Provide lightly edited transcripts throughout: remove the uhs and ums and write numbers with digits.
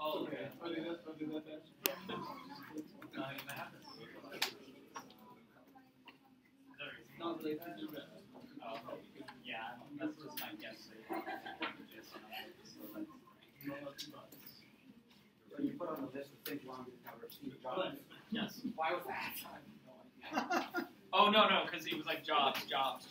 Oh, okay. Not related to that. Yeah, that's just my guess. So you put on the list of things you wanted to cover Steve Jobs. Yes. Why was that? Oh no, because it was like jobs. Gotcha.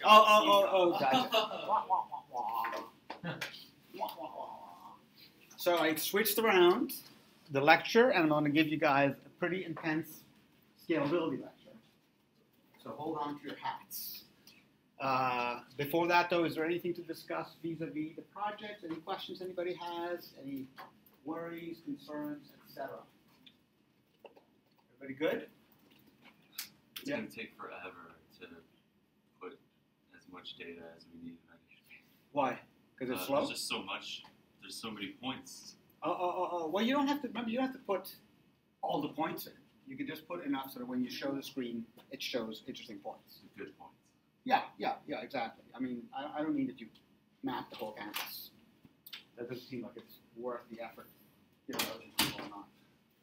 So I switched around the lecture, and I'm going to give you guys a pretty intense scalability lecture. So hold on to your hats. Before that, though, is there anything to discuss vis-a-vis the project? Any questions anybody has? Any worries, concerns, etc.? Everybody good? It's going to take forever to put as much data as we need. Why? Because it's slow? There's just so much. There's so many points. Well, you don't have to, remember, you don't have to put all the points in. You can just put enough so that when you show the screen, it shows interesting points. Good points. Yeah, exactly. I mean, I don't mean that you map the whole campus. That doesn't seem like it's worth the effort, whether it's or not.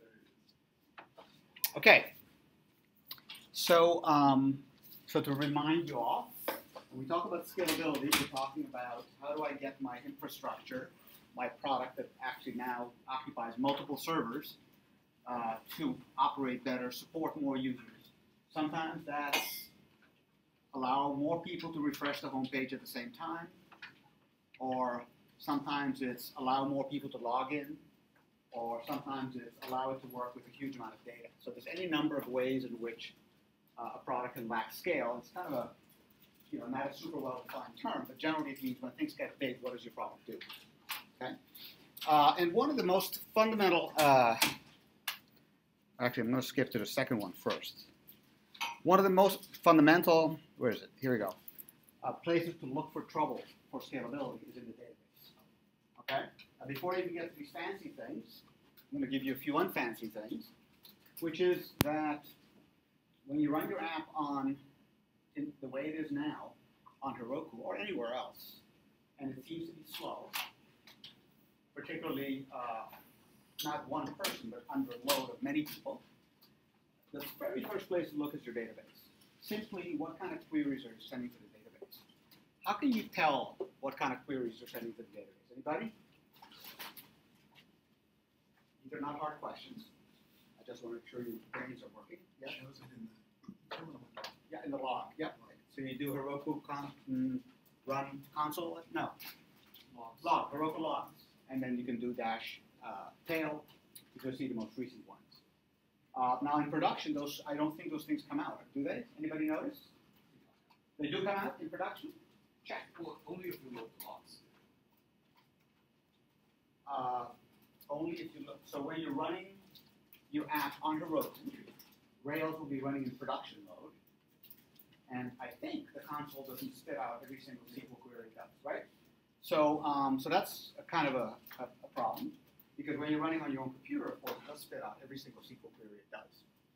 Okay. So, so to remind you all, when we talk about scalability, we're talking about how do I get my infrastructure, my product that actually now occupies multiple servers, to operate better, support more users. Sometimes that's allow more people to refresh the homepage at the same time, or sometimes it's allow more people to log in, or sometimes it's allow it to work with a huge amount of data. So there's any number of ways in which a product can lack scale. It's kind of a, not a super well-defined term, but generally it means when things get big, what does your product do? Okay? And one of the most fundamental, actually I'm going to skip to the second one first. One of the most fundamental, where is it? Here we go. Places to look for trouble for scalability is in the database. Okay? Now before you even get to these fancy things, I'm going to give you a few unfancy things, which is that when you run your app on, in the way it is now, on Heroku or anywhere else, and it seems to be slow, particularly not one person, but under a load of many people, the very first place to look is your database. Simply, what kind of queries are you sending to the database? How can you tell what kind of queries you're sending to the database? Anybody? These are not hard questions. I just want to make sure your brains are working. Yeah? Shows it in the terminal. Yeah, in the log. Yep. So you do Heroku run console? No. Log, Heroku logs. And then you can do dash tail to see the most recent ones. Now in production, I don't think those things come out. Do they? Anybody notice? They do come out in production? Check. Well, only if you load the logs. Only if you look. So when you're running your app on Heroku, Rails will be running in production mode. And I think the console doesn't spit out every single SQL query it does, right? So, so that's a kind of a problem. Because when you're running on your own computer, of course, it does spit out every single SQL query it does.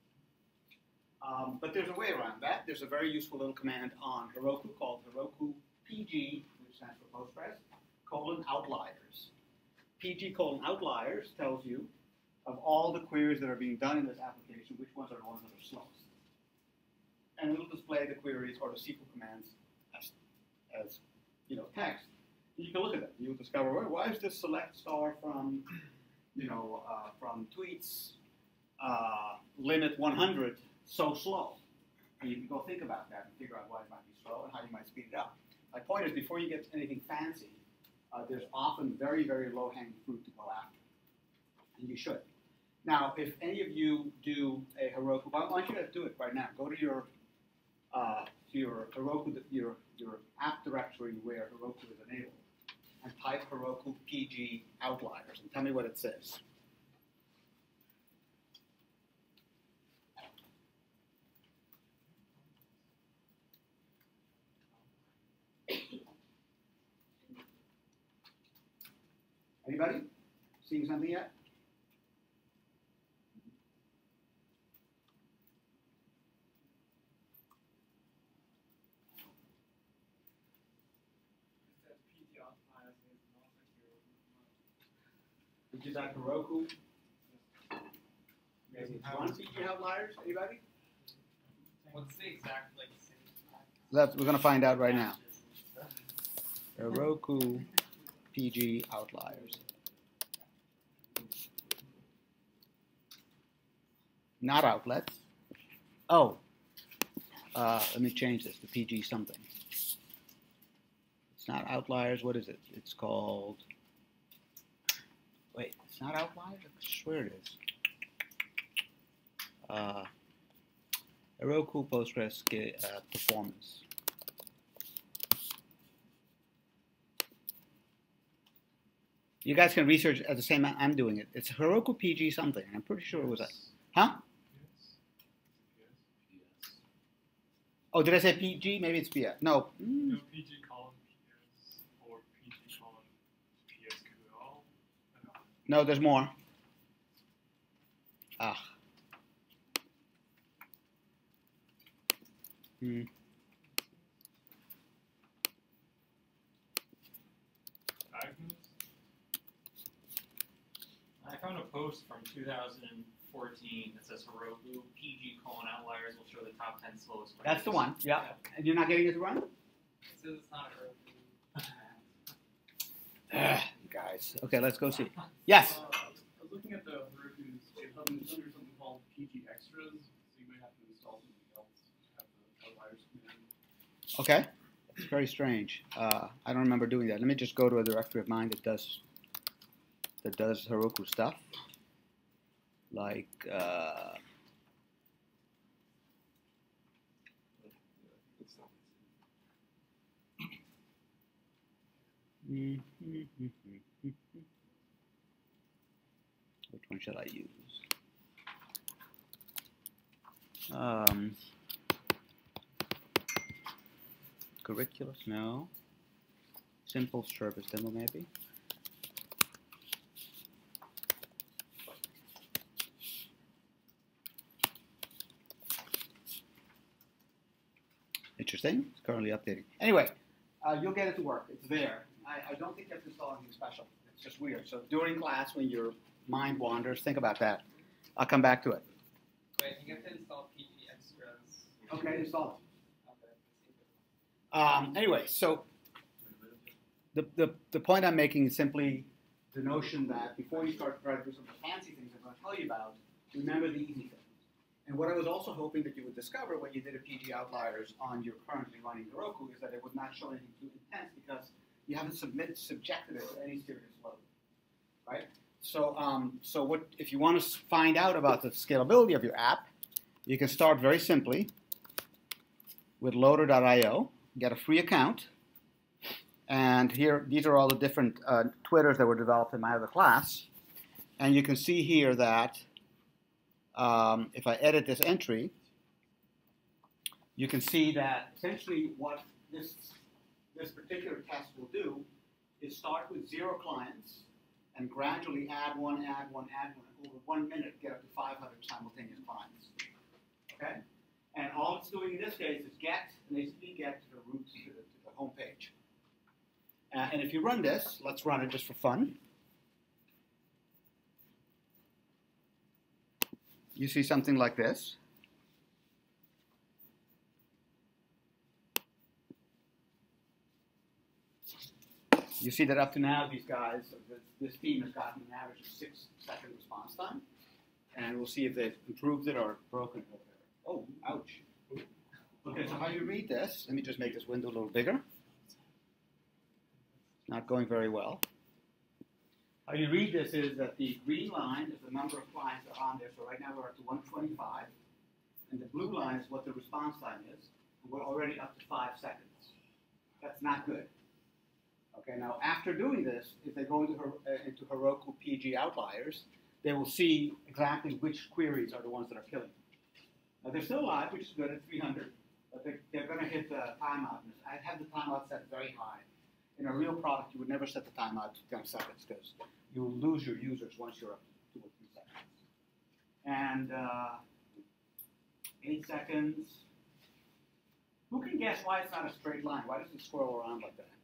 But there's a way around that. There's a very useful little command on Heroku called Heroku PG, which stands for Postgres, :outliers. PG: outliers tells you of all the queries that are being done in this application, which ones are the ones that are slowest. And it'll display the queries or the SQL commands as text. You can look at them. You'll discover, why is this select star from, from tweets limit 100 so slow? And you can go think about that and figure out why it might be slow and how you might speed it up. My point is, before you get anything fancy, there's often very, very low-hanging fruit to go after. And you should. Now, if any of you do a Heroku, I want you to do it right now. Go to your Heroku, your app directory where Heroku is enabled, and type Heroku PG outliers, and tell me what it says. Anybody? Seeing something yet? Which is at Heroku One PG outliers, anybody? What's the exact We're gonna find out right now. Heroku PG outliers. Not outlets. Oh, let me change this to PG something. It's not outliers. What is it? It's called. Wait, it's not outliers. I swear it is. Heroku Postgres performance. You guys can research at the same time I'm doing it. It's Heroku PG something. I'm pretty sure it was that. Huh? Oh, did I say PG? Maybe it's PS. No. No PG column PS or PG column PSQL. No, there's more. Ah. I found a post from 2014 that says Heroku PG outliers will show the top 10 slowest. That's the one. Yeah. And you're not getting it to run? It says it's not You guys. Okay, let's go see. Yes. I was looking at the Heroku's GitHub and it's under something called PG Extras, so you might have to install something else to have the outliers command. Okay. It's very strange. I don't remember doing that. Let me just go to a directory of mine that does Heroku stuff. Like which one should I use? Curriculus? No. Simple service demo, maybe. Interesting. It's currently updating. Anyway, you'll get it to work. It's there. I don't think you have to install anything special. It's just weird. So during class, when your mind wanders, think about that. I'll come back to it. Wait, you have to install PG Extras. Okay, install Okay. it. Anyway, so the point I'm making is simply the notion that before you start trying to do some of the fancy things I'm going to tell you about, remember the easy things. And what I was also hoping that you would discover when you did a PG outliers on your currently running Heroku is that it would not show anything too intense because you haven't subjected it to any serious load, right? So, so what if you want to find out about the scalability of your app, you can start very simply with loader.io, get a free account, and here these are all the different Twitters that were developed in my other class, and you can see here that if I edit this entry, you can see that essentially what this particular test will do is start with 0 clients and gradually add one, and over 1 minute get up to 500 simultaneous clients. Okay? And all it's doing in this case is get to the root to the home page. And if you run this, let's run it just for fun. You see something like this. You see that up to now, these guys, this team has gotten an average of 6-second response time. And we'll see if they've improved it or broken it or whatever. Oh, ouch. Okay, so how you read this, let me just make this window a little bigger. Not going very well. How you read this is that the green line is the number of clients that are on there. So right now we're up to 125. And the blue line is what the response time is. And we're already up to 5 seconds. That's not good. Okay, now after doing this, if they go into Heroku PG outliers, they will see exactly which queries are the ones that are killing. Now they're still live, which is good at 300, but they're going to hit the timeout. I have the timeout set very high. In a real product, you would never set the timeout to 10 seconds because you will lose your users once you're up to 2 or 3 seconds. And 8 seconds. Who can guess why it's not a straight line? Why does it swirl around like that?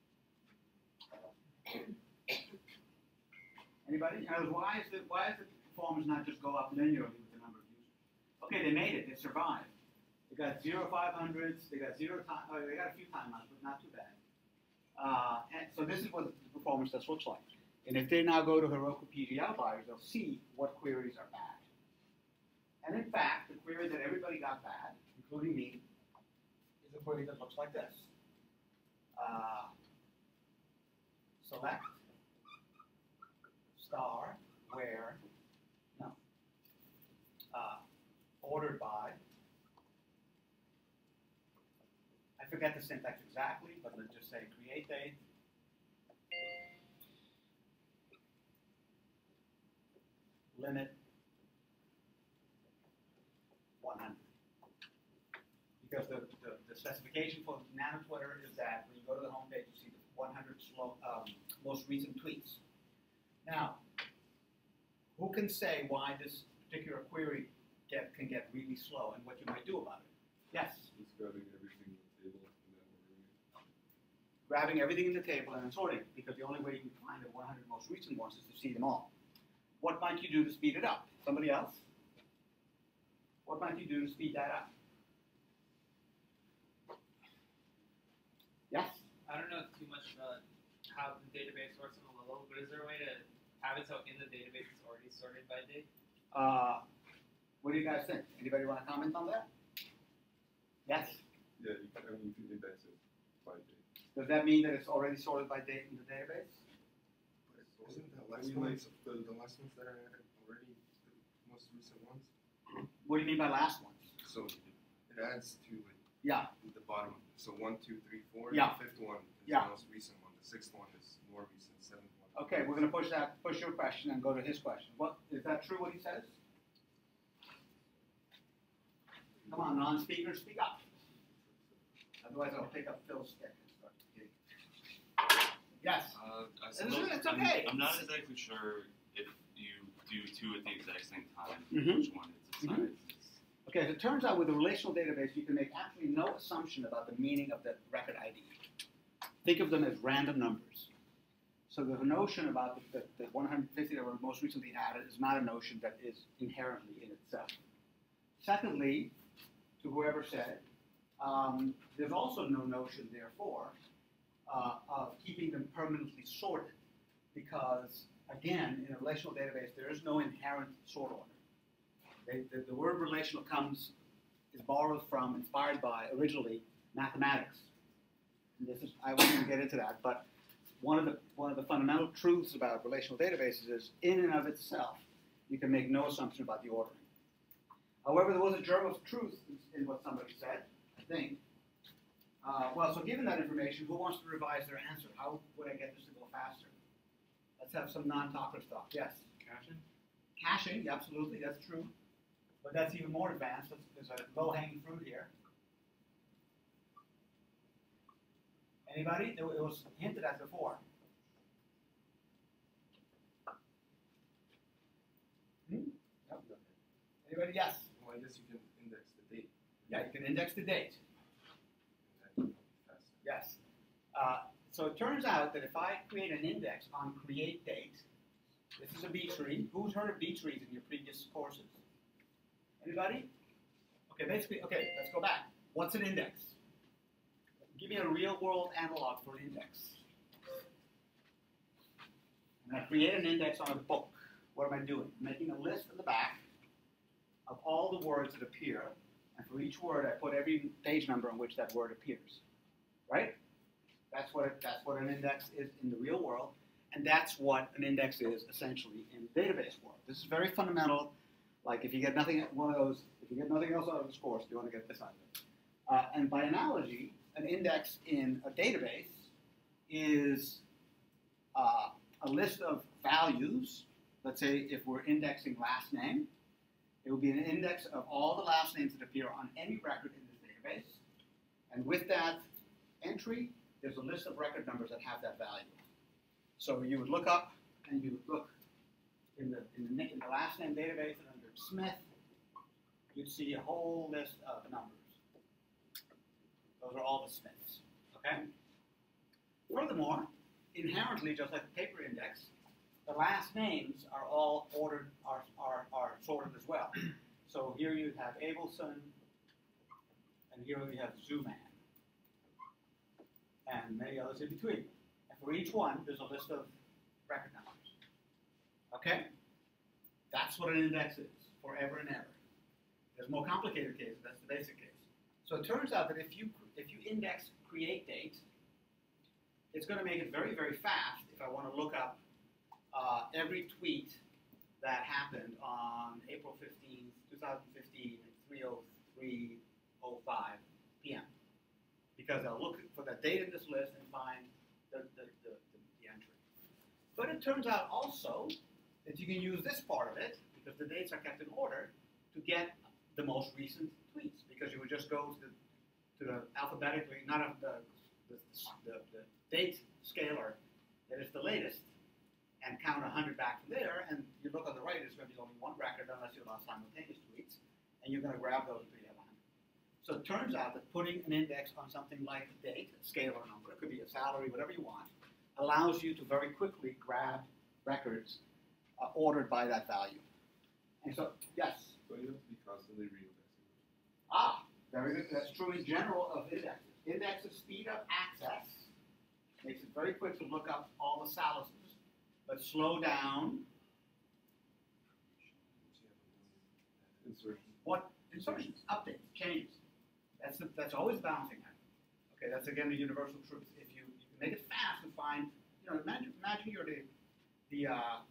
Anybody? Why is the performance not just go up linearly with the number of users? Okay, they made it. They survived. They got 0 500s. They got 0 time. Oh, they got a few timeouts, but not too bad. And so this is what the performance test looks like. And if they now go to Heroku PG outliers, they'll see what queries are bad. And in fact, the query that everybody got bad, including me, is a query that looks like this. Select star where no ordered by. I forget the syntax exactly, but let's just say create date. Limit 100. Because the specification for Nano Twitter is that when you go to the home page, you see the 100 most recent tweets. Now, who can say why this particular query can get really slow and what you might do about it? Yes? Just grabbing everything in the table and then ordering it. Grabbing everything in the table and then sorting, because the only way you can find the 100 most recent ones is to see them all. What might you do to speed it up? Somebody else? What might you do to speed that up? Yes? I don't know too much about how the database works on the low level, but is there a way to have it so in the database it's already sorted by date? What do you guys think? Anybody want to comment on that? Yes? Yeah, you can index it by date. Does that mean that it's already sorted by date in the database? Isn't the last ones, the last ones that are added already the most recent ones? What do you mean by last ones? So it adds to like Yeah. the bottom. So 1, 2, 3, 4. Yeah. The fifth one is Yeah. the most recent one. The sixth one is more recent. Seventh one. Okay, we're going to push your question and go to his question. What is that true? What he says? Come on, non-speakers, speak up. Otherwise, I'll pick up Phil's stick and start hitting. Yes. I It's suppose okay. I'm not exactly sure if you do two at the exact same time, Mhm. which one it decides. Okay, as it turns out, with a relational database, you can make absolutely no assumption about the meaning of the record ID. Think of them as random numbers. So the notion about the 150 that were most recently added is not a notion that is inherently in itself. Secondly, to whoever said, there's also no notion, therefore, of keeping them permanently sorted, because, again, in a relational database, there is no inherent sort order. The word relational is borrowed from, inspired by, originally, mathematics. And this is, I won't even get into that, but one of the fundamental truths about relational databases is, in and of itself, you can make no assumption about the ordering. However, there was a germ of truth in what somebody said, I think. Well, so given that information, who wants to revise their answer? How would I get this to go faster? Let's have some non-talkers talk. Yes? Caching? Caching, yeah, absolutely, that's true. But that's even more advanced. There's a low-hanging fruit here. Anybody? It was hinted at before. Yep. Anybody? Yes? Well, I guess you can index the date. Yeah, you can index the date. And that will be faster. Yes. So it turns out that if I create an index on create date, this is a B tree. Who's heard of B trees in your previous courses? Anybody? Okay, basically, okay, let's go back. What's an index? Give me a real world analog for an index. And I create an index on a book. What am I doing? I'm making a list in the back of all the words that appear, and for each word I put every page number on which that word appears. Right? That's what an index is in the real world, and that's what an index is essentially in the database world. This is very fundamental. Like if you get nothing else out of this course, you want to get this out of it. And by analogy, an index in a database is a list of values. Let's say if we're indexing last name, it will be an index of all the last names that appear on any record in this database. And with that entry, there's a list of record numbers that have that value. So you would look up and you would look in the last name database and under Smith, you'd see a whole list of numbers. Those are all the Smiths. Okay? Furthermore, inherently, just like the paper index, the last names are all ordered, are sorted as well. So here you have Abelson, and here you have Zuman, and many others in between. And for each one, there's a list of record numbers. Okay? That's what an index is, forever and ever. There's more complicated cases, that's the basic case. So it turns out that if you index create date, it's going to make it very, very fast if I want to look up every tweet that happened on April 15th, 2015 at 3:03:05 p.m. Because I'll look for the date in this list and find the entry. But it turns out also that you can use this part of it, because the dates are kept in order, to get the most recent tweets, because you would just go to the alphabetically, not of the date scaler that is the latest, and count 100 back from there, and you look on the right, there's going to be only one record unless you allow simultaneous tweets, and you're going to grab those until you have 100. So it turns out that putting an index on something like the date, a scalar number, it could be a salary, whatever you want, allows you to very quickly grab records ordered by that value. And so, yes? So you have to be constantly re-indexing. Ah, very good. That's true in general of indexes. Indexes speed up access, makes it very quick to look up all the salices, but slow down Insertion. what insertions, updates, changes. That's always balancing act. Okay, that's again the universal truth. If you can make it fast and find, imagine you're the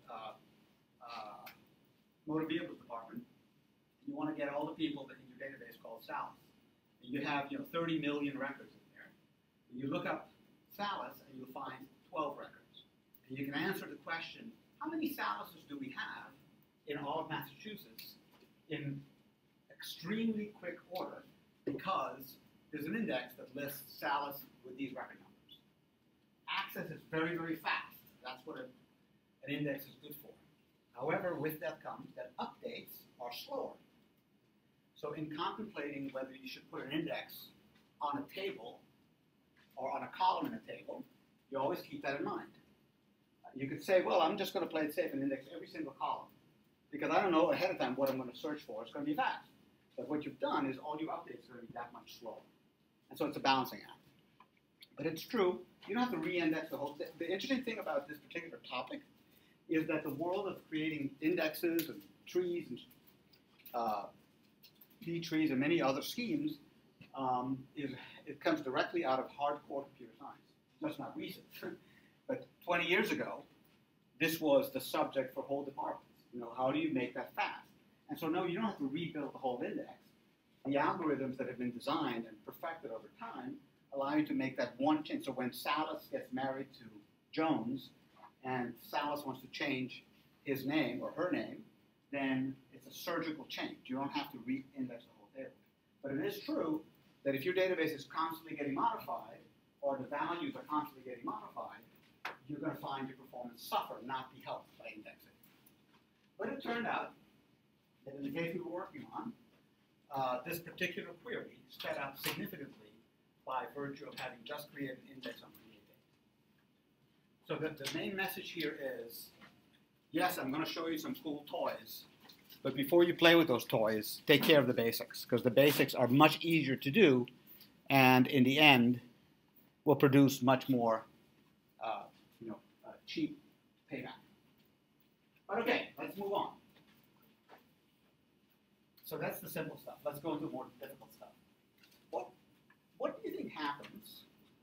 motor vehicles department. You want to get all the people that in your database called Salus. And you have 30 million records in there. And you look up Salus and you'll find 12 records. And you can answer the question, how many Saluses do we have in all of Massachusetts in extremely quick order, because there's an index that lists Salus with these record numbers. Access is very, very fast. That's what an index is good for. However, with that comes that updates are slower. So in contemplating whether you should put an index on a table or on a column in a table, you always keep that in mind. You could say, well, I'm just going to play it safe and index every single column, because I don't know ahead of time what I'm going to search for. It's going to be fast. But what you've done is all your updates are going to be that much slower. And so it's a balancing act. But it's true, you don't have to re-index the whole thing. The interesting thing about this particular topic is that the world of creating indexes and trees and B-trees and many other schemes, it comes directly out of hardcore computer science. That's not recent. But 20 years ago, this was the subject for whole departments. How do you make that fast? And so no, you don't have to rebuild the whole index. The algorithms that have been designed and perfected over time allow you to make that one change. So when Salus gets married to Jones, and Salus wants to change his name or her name, then it's a surgical change. You don't have to re-index the whole table. But it is true that if your database is constantly getting modified, or the values are constantly getting modified, you're going to find your performance suffer, not be helped by indexing. But it turned out that in the case we were working on, this particular query sped up significantly by virtue of having just created an index on create date. So the main message here is, yes, I'm going to show you some cool toys, but before you play with those toys, take care of the basics, because the basics are much easier to do, and in the end, will produce much more, cheap payback. But okay, let's move on. So that's the simple stuff. Let's go into more difficult stuff. What do you think happens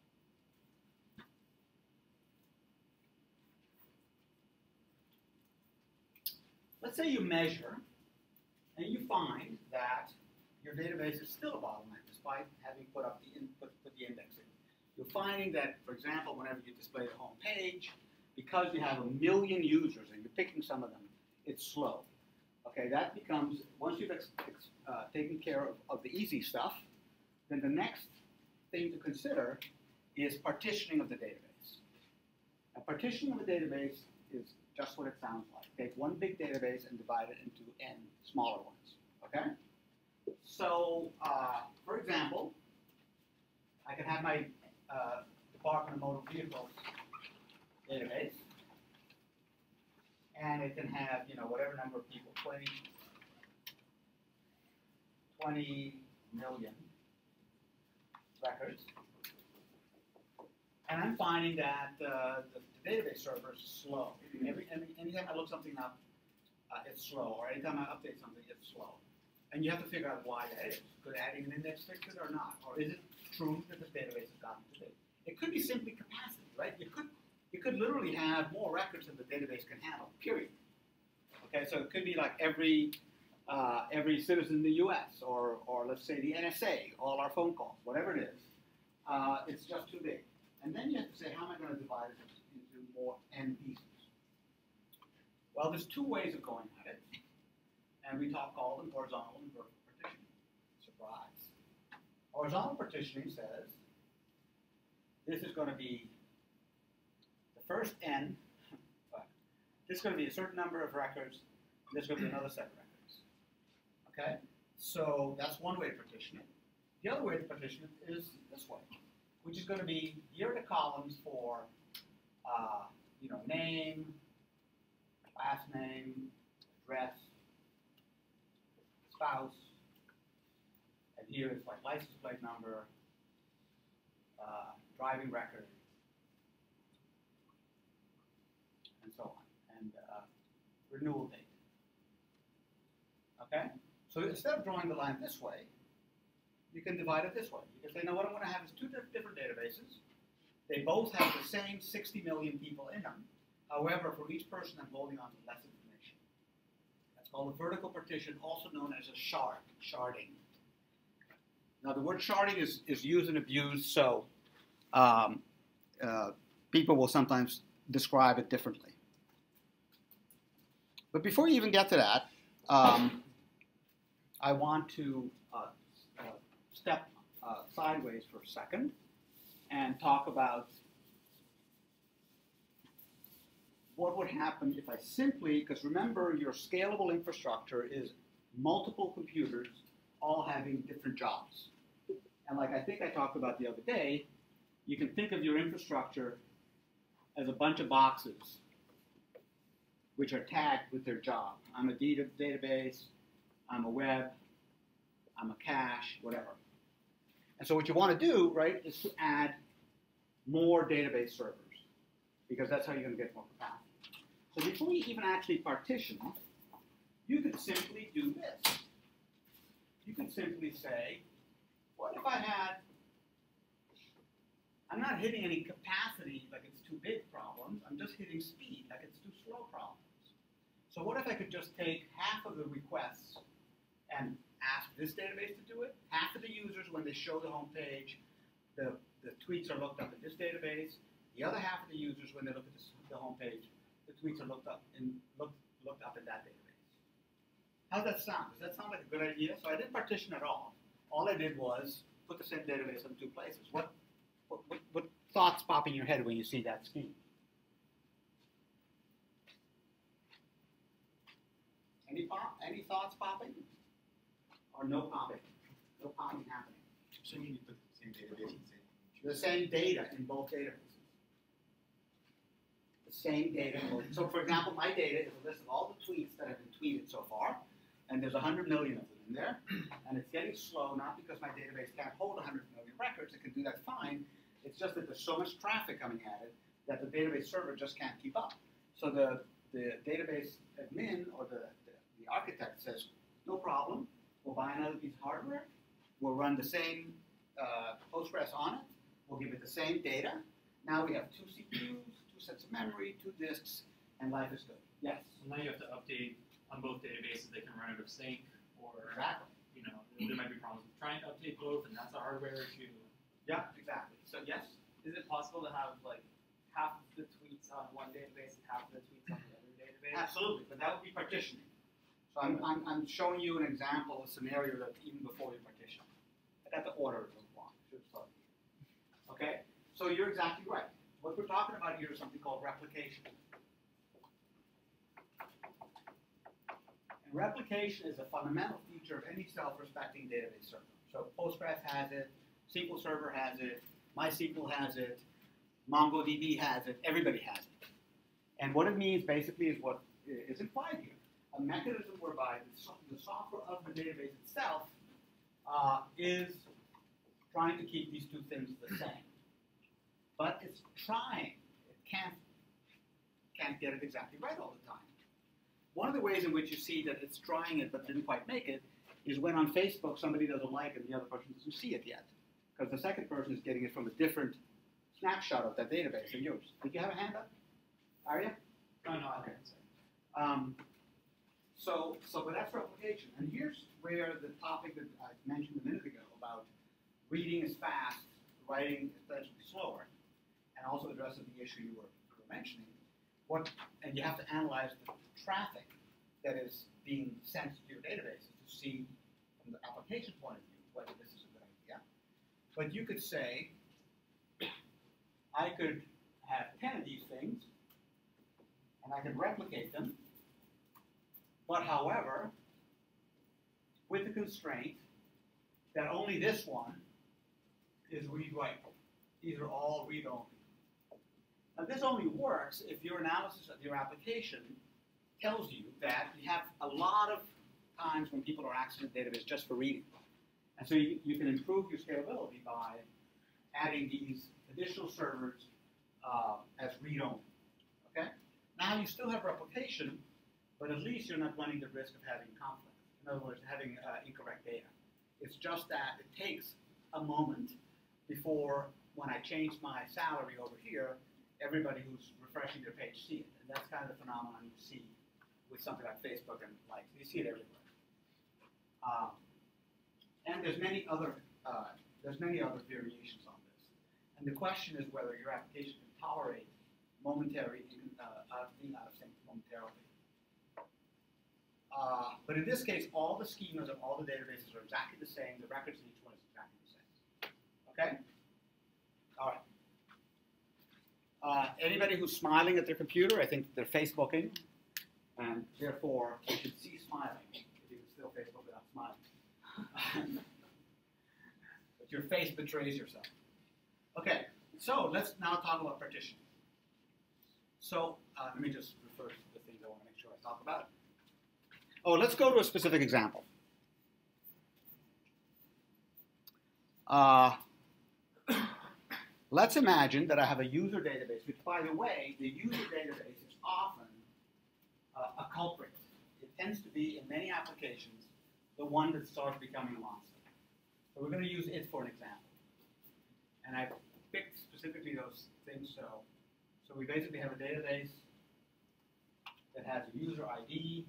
let's say you measure and you find that your database is still a bottleneck despite having put the index in. You're finding that, for example, whenever you display the home page, because you have 1 million users and you're picking some of them, it's slow. Okay, that becomes, once you've taken care of the easy stuff, then the next thing to consider is partitioning of the database. A partitioning of the database is just what it sounds like. Take one big database and divide it into n smaller ones. Okay? So, for example, I could have my Department of Motor Vehicles database. and it can have, you know, whatever number of people, 20 million records. And I'm finding that the database server is slow. Anytime I look something up, it's slow, or anytime I update something, it's slow. And you have to figure out why that is. Could adding an index fix it or not? Or is it true that the database has gotten too big? It could be simply capacity, right? You could literally have more records than the database can handle, period. Okay, so it could be like every citizen in the U.S. or let's say the NSA, all our phone calls, whatever it is, it's just too big. And then you have to say, how am I going to divide it into more n pieces? Well, there's two ways of going at it, and we call them horizontal and vertical partitioning. Surprise. Horizontal partitioning says this is going to be the first n, this is going to be a certain number of records, and this is going to be another set of records. Okay? So that's one way to partition it. The other way to partition it is this way, which is going to be, here are the columns for, you know, name, last name, address, spouse, and here it's like license plate number, driving record, and so on, and renewal date. Okay? So instead of drawing the line this way, you can divide it this way. You can say, no, what I'm going to have is two different databases. They both have the same 60 million people in them. However, for each person, I'm holding on to less information. That's called a vertical partition, also known as a sharding. Now, the word sharding is used and abused, so people will sometimes describe it differently. But before you even get to that, I want to step sideways for a second and talk about what would happen if I simply, because remember your scalable infrastructure is multiple computers all having different jobs. And like I think I talked about the other day, you can think of your infrastructure as a bunch of boxes which are tagged with their job. I'm a database, I'm a web, I'm a cache, whatever. And so what you want to do, right, is to add more database servers, because that's how you're going to get more capacity. So before you even actually partition, you could simply do this. You could simply say, what if I had, I'm not hitting any capacity like it's too big problems, I'm just hitting speed like it's too slow problems. So what if I could just take half of the requests and ask this database to do it? Half of the users, when they show the home page, the tweets are looked up in this database. The other half of the users, when they look at the home page, the tweets are looked up in that database. How does that sound? Does that sound like a good idea? So I didn't partition at all. All I did was put the same database in two places. What thoughts pop in your head when you see that scheme? Any thoughts popping? Or no popping? No popping happening. So you put the same database in the same data in both databases. The same data in both. So for example, my data is a list of all the tweets that have been tweeted so far, and there's 100 million of them in there, and it's getting slow, not because my database can't hold 100 million records, it can do that fine, it's just that there's so much traffic coming at it that the database server just can't keep up. So the database admin or the architect says, no problem, we'll buy another piece of hardware, we'll run the same Postgres on it, we'll give it the same data. Now we have 2 CPUs, 2 sets of memory, 2 disks, and life is good. Yes? So now you have to update on both databases. They can run out of sync, or Exactly. you know, there might be problems with trying to update both, and that's a hardware issue. Yeah, exactly. So yes? Is it possible to have like half of the tweets on one database and half of the tweets on the other database? Absolutely, but that would be partitioning. So I'm showing you an example, a scenario that even before you partition. I got the order wrong. Should start. Okay? So you're exactly right. What we're talking about here is something called replication. And replication is a fundamental feature of any self-respecting database server. So Postgres has it, SQL Server has it, MySQL has it, MongoDB has it, everybody has it. And what it means basically is what is implied here. A mechanism whereby the software of the database itself is trying to keep these two things the same. But it's trying. It can't get it exactly right all the time. One of the ways in which you see that it's trying it but didn't quite make it is when on Facebook somebody doesn't like it and the other person doesn't see it yet. Because the second person is getting it from a different snapshot of that database than yours. Did you have a hand up? Arya? Oh, no, I Okay. didn't say. But that's replication. And here's where the topic that I mentioned a minute ago about reading is fast, writing is potentially slower, and also addresses the issue you were mentioning. And you have to analyze the traffic that is being sent to your databases to see from the application point of view whether this is a good idea. But you could say, I could have 10 of these things, and I could replicate them, but however, with the constraint that only this one is read-write. These are all read-only. Now this only works if your analysis of your application tells you that you have a lot of times when people are accessing the database just for reading. And so you can improve your scalability by adding these additional servers as read-only. Okay? Now you still have replication, but at least you're not running the risk of having conflict. In other words, having incorrect data. It's just that it takes a moment before, when I change my salary over here, everybody who's refreshing their page see it. And that's kind of the phenomenon you see with something like Facebook and likes. You see it everywhere. And there's many other variations on this. And the question is whether your application can tolerate momentary being out of sync momentarily. But in this case, all the schemas of all the databases are exactly the same. The records in each one is exactly the same. Okay? All right. Anybody who's smiling at their computer, I think they're Facebooking, and therefore you should see smiling if you can still Facebook without smiling. But your face betrays yourself. Okay, so let's now talk about partitioning. So let me just refer to the things I want to make sure I talk about. Oh, let's go to a specific example. Let's imagine that I have a user database, which, by the way, the user database is often a culprit. It tends to be, in many applications, the one that starts becoming a monster. So we're going to use it for an example. And I picked specifically those things. So we basically have a database that has a user ID,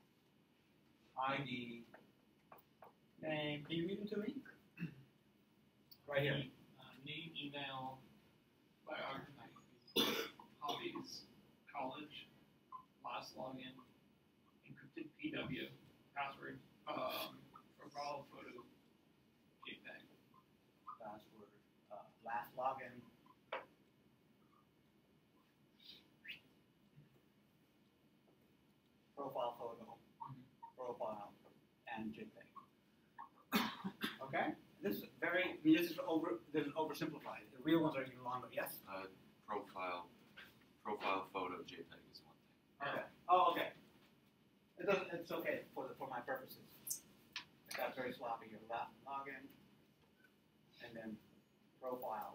name. Can you read them to me? Right here. Name, email, biography, hobbies, college, last login, encrypted PW, password, profile photo, JPEG. Password, last login. Profile photo, profile, and JPEG. Okay? This is this is oversimplified. The real ones are even longer. Yes? Profile photo JPEG is one thing. Okay. Oh, okay. It's okay for my purposes. I got very sloppy here. Login, and then profile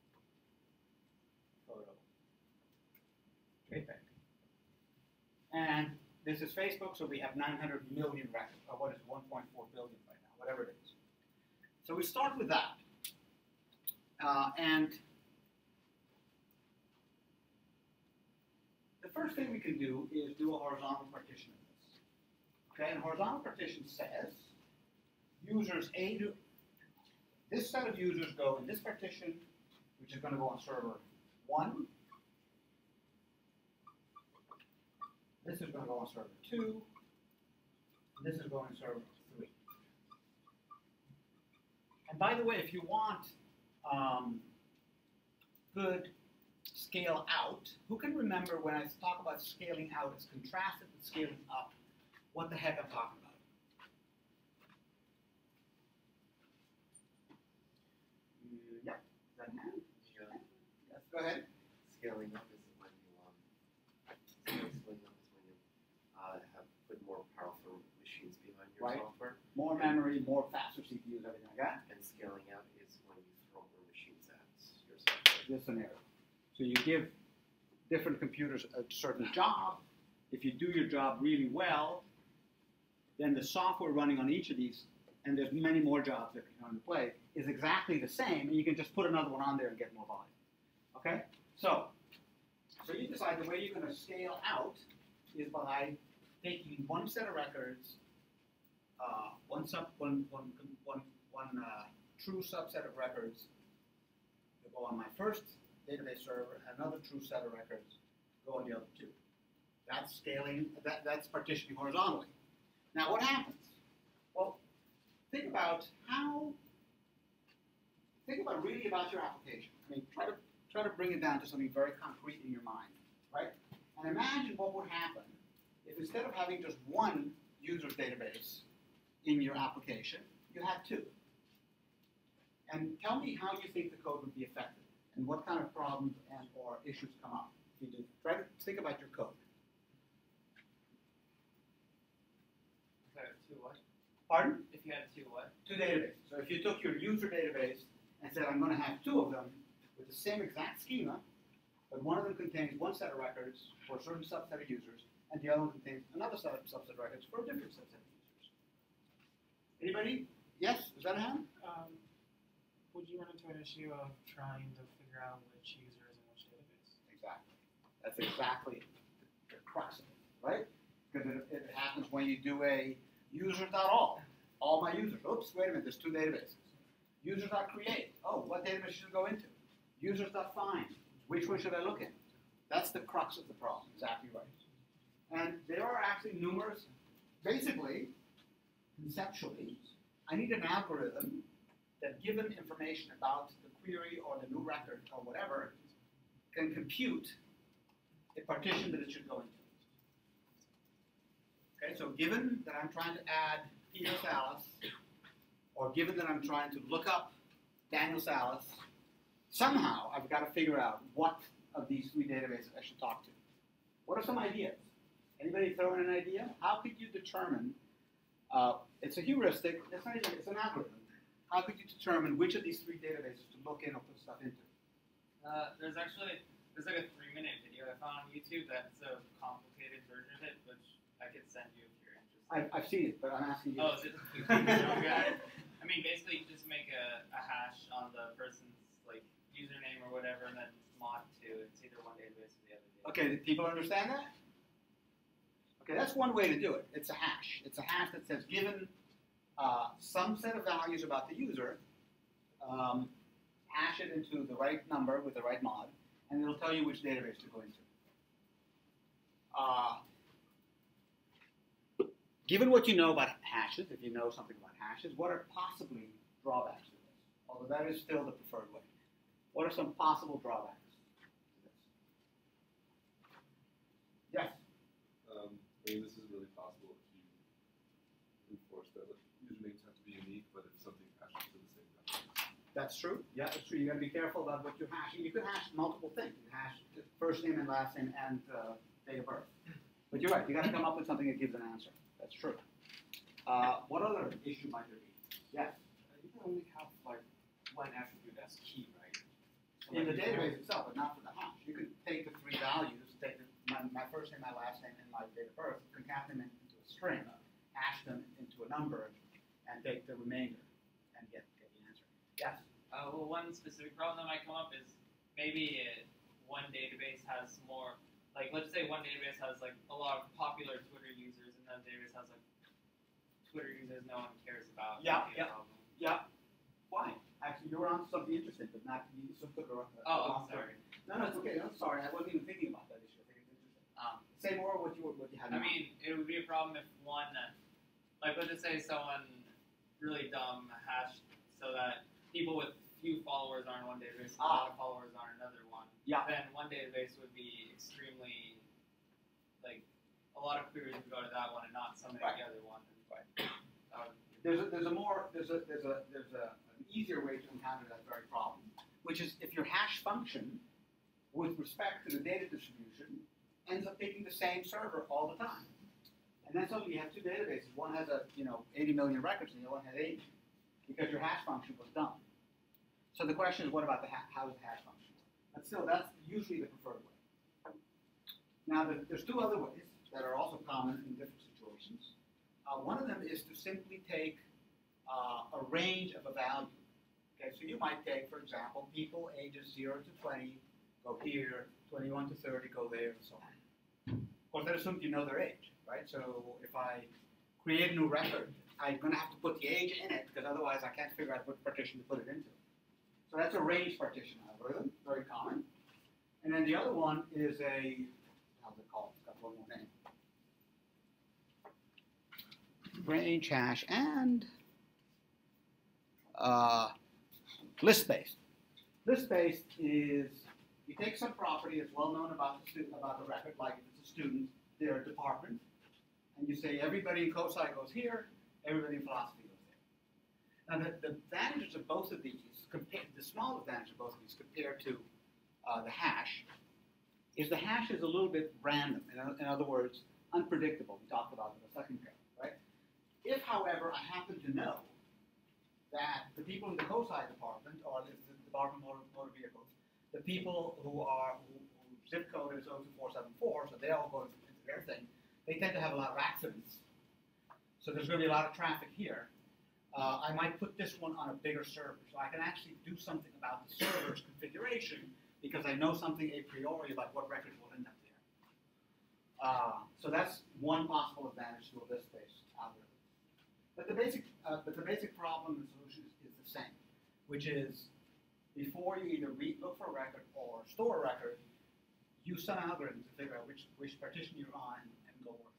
photo JPEG. And this is Facebook, so we have 900 million records, or what is it, 1.4 billion right now, whatever it is. So we start with that. And the first thing we can do is do a horizontal partition of this. Okay, and horizontal partition says users A to, this set of users go in this partition, which is going to go on server 1. This is going to go on server 2. And this is going on server 3. And by the way, if you want good scale out, who can remember when I talk about scaling out, it's contrasted with scaling up, what the heck I'm talking about? Yep. Is that hand? Yes, go ahead. Scaling up is when you memory, more faster CPUs, everything like that. And scaling out is when you throw more machines at your software. This scenario. So you give different computers a certain job. If you do your job really well, then the software running on each of these, and there's many more jobs that can come into play, is exactly the same, and you can just put another one on there and get more volume. Okay? So you decide the way you're going to scale out is by taking one set of records, one true subset of records that go on my first database server, another true set of records go on the other two. That's scaling, that's partitioning horizontally. Now what happens? Well, think about really about your application. I mean, try to bring it down to something very concrete in your mind, right? And imagine what would happen if instead of having just one user's database in your application, you had two. And tell me how you think the code would be affected, and what kind of problems and or issues come up if you do. Try to think about your code. Two what? Pardon? If you had two what? Two databases. So if you took your user database and said, I'm going to have two of them with the same exact schema, but one of them contains one set of records for a certain subset of users, and the other one contains another subset of records for a different subset of users. Anybody? Yes? Was that a hand? Would you run into an issue of trying to figure out which user is in which database? Exactly. That's exactly the crux of it, right? Because it happens when you do a users.all. All my users. Oops, wait a minute, there's two databases. Users.create. Oh, what database should it go into? Users.find. Which one should I look in? That's the crux of the problem, exactly right. And there are actually numerous, basically, conceptually, I need an algorithm that, given information about the query or the new record or whatever, can compute a partition that it should go into. Okay, so given that I'm trying to add Peter Salas, or given that I'm trying to look up Daniel Salas, somehow I've got to figure out what of these three databases I should talk to. What are some ideas? Anybody throw in an idea? How could you determine, it's a heuristic, it's not even, it's an algorithm. How could you determine which of these three databases to look in or put stuff into? There's like a 3-minute video I found on YouTube that's a complicated version of it, which I could send you if you're interested. I've seen it, but I'm asking you. Oh, is it? I mean, basically, you just make a hash on the person's like username or whatever, and then mod to it's either one database or the other database. Okay, do people understand that? Okay, that's one way to do it. It's a hash. It's a hash that says given some set of values about the user, hash it into the right number with the right mod, and it'll tell you which database to go into. Given what you know about hashes, if you know something about hashes, what are possibly drawbacks to this? Although that is still the preferred way. What are some possible drawbacks to this? Yes? I mean, this is really possible if you enforce that usernames have to be unique, but if something hashes to the same value. That's true. Yeah, that's true. You got to be careful about what you're hashing. You could hash multiple things. You can hash first name and last name and date of birth. But you're right. You got to come up with something that gives an answer. That's true. What other issue might there be? Yes. You can only have like one attribute as key, right? So In the like database itself, but not for the hash. You could take the three values, take my first name, my last name, and my date of birth, concatenate them into a string, hash them into a number, and take the remainder and get the answer. Yes. Well, one specific problem that might come up is maybe one database has more. Like, let's say one database has like a lot of popular Twitter users, and another database has like Twitter users no one cares about. Yeah, Maybe a yeah. problem. Yeah. Why? Actually, you were on something interesting, but not you sort of Oh, I'm sorry. No, it's okay. I'm sorry. I wasn't even thinking about that issue. I think it's interesting. Say more what you had. I mean, it would be a problem if one, like, let's just say someone really dumb hashed so that people with few followers are in one database, and a lot of followers are in another one. Yeah. Then one database would be extremely, like, a lot of queries would go to that one and not so many the other one. Right. There's an easier way to encounter that very problem, which is if your hash function, with respect to the data distribution, ends up picking the same server all the time. And And then suddenly you have two databases. One has 80 million records, and the other one has 8, because your hash function was done. So the question is, what about how does the hash function work? But still, that's usually the preferred way. Now, there's two other ways that are also common in different situations. One of them is to simply take a range of a value. Okay, so you might take, for example, people ages 0 to 20, go here, 21 to 30, go there, and so on. Of course, that assumes you know their age, right? So if I create a new record, I'm going to have to put the age in it, because otherwise I can't figure out what partition to put it into. So that's a range partition algorithm, very common. And then the other one is how's it called? It's got one more name. Range hash and list-based. List-based is you take some property that's well known about the record, like if it's a student, their department, and you say everybody in COSI goes here, everybody in philosophy goes there. Now the advantages of both of these, the small advantage of both of these compared to the hash, is the hash is a little bit random. In other words, unpredictable. We talked about it a second ago, right? If, however, I happen to know that the people in the COSI department, or the Department of Motor Vehicles, the people who zip code is 02474, so they all go into their thing, they tend to have a lot of accidents. So there's going to be a lot of traffic here. I might put this one on a bigger server, so I can actually do something about the server's configuration because I know something a priori about what records will end up there. So that's one possible advantage to a list-based algorithm. But the basic problem and solution is the same, which is before you either look for a record or store a record, use some algorithm to figure out which partition you're on and go work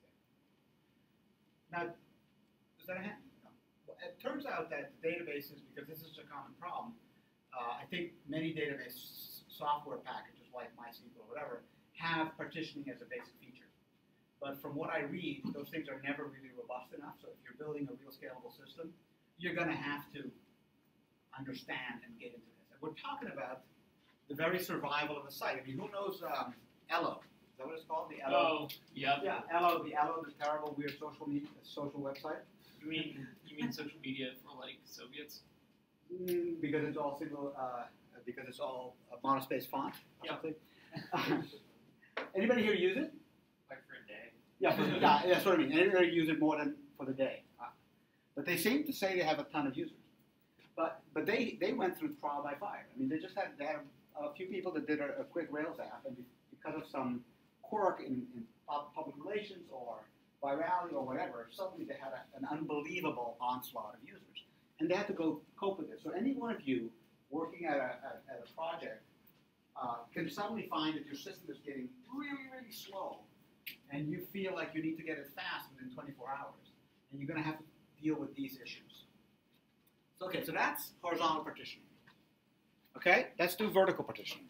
there. Now, does that happen? No. Well, it turns out that databases, because this is a common problem, I think many database software packages like MySQL or whatever have partitioning as a basic feature. But from what I read, those things are never really robust enough. So if you're building a real scalable system, you're going to have to understand and get into this. And we're talking about the very survival of the site. I mean, who knows Elo? Is that what it's called? The Elo? Oh, yeah. Yeah, Elo, the terrible, weird social website. You mean social media for like Soviets? Because it's all because it's all a monospace font or something. Anybody here use it? Like for a day. Yeah, that's what I mean. Anybody use it more than for the day. But they seem to say they have a ton of users. But they went through trial by fire. I mean, they had a few people that did a quick Rails app, and because of some quirk in public relations or virality or whatever, suddenly they had an unbelievable onslaught of users. And they had to go cope with it. So any one of you working at a project can suddenly find that your system is getting really, really slow, and you feel like you need to get it fast within 24 hours. And you're going to have to deal with these issues. So, okay, so that's horizontal partitioning. Okay, let's do vertical partitioning.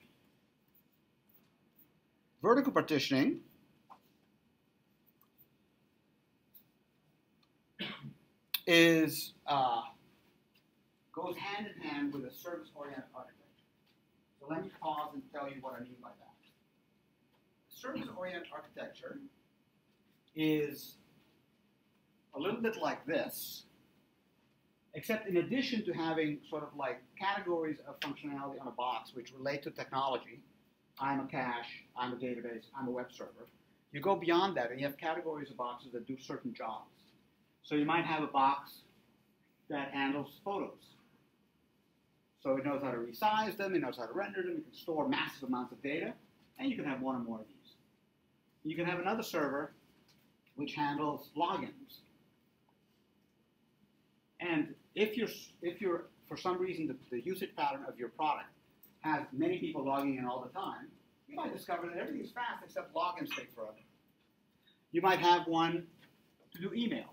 Vertical partitioning is goes hand in hand with a service-oriented architecture. So let me pause and tell you what I mean by that. Service-oriented architecture is a little bit like this, except in addition to having sort of like categories of functionality on a box which relate to technology, I'm a cache, I'm a database, I'm a web server, you go beyond that and you have categories of boxes that do certain jobs. So you might have a box that handles photos. So it knows how to resize them, it knows how to render them, it can store massive amounts of data, and you can have one or more of these. You can have another server which handles logins. And if you're for some reason the usage pattern of your product has many people logging in all the time, you might discover that everything's fast except logins take forever. You might have one to do emails.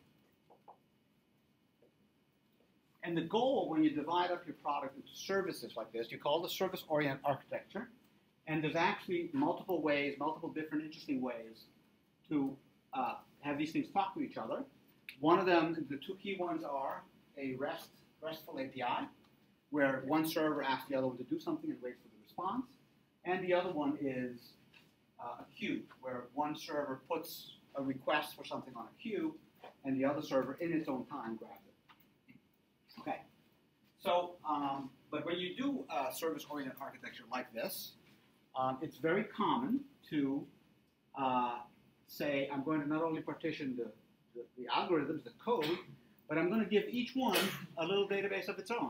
And the goal when you divide up your product into services like this, you call the service-oriented architecture. And there's actually multiple ways, multiple different interesting ways to have these things talk to each other. One of them, the two key ones are a RESTful API, where one server asks the other one to do something and waits for the response. And the other one is a queue, where one server puts a request for something on a queue, and the other server in its own time grabs it. Okay. So, but when you do a service-oriented architecture like this, it's very common to say, I'm going to not only partition the algorithms, the code, but I'm going to give each one a little database of its own,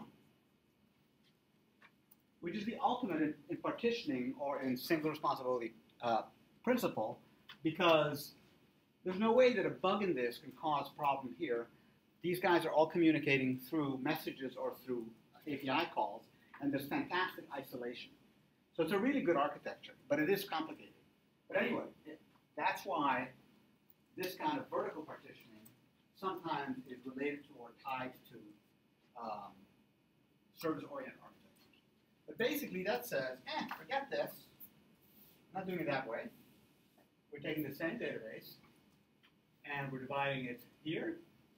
which is the ultimate in partitioning or in single responsibility principle, because there's no way that a bug in this can cause a problem here. These guys are all communicating through messages or through API calls, and there's fantastic isolation. So it's a really good architecture, but it is complicated. But anyway, that's why this kind of vertical partitioning sometimes is related to or tied to service-oriented architectures. But basically that says, forget this. I'm not doing it that way. We're taking the same database, and we're dividing it here,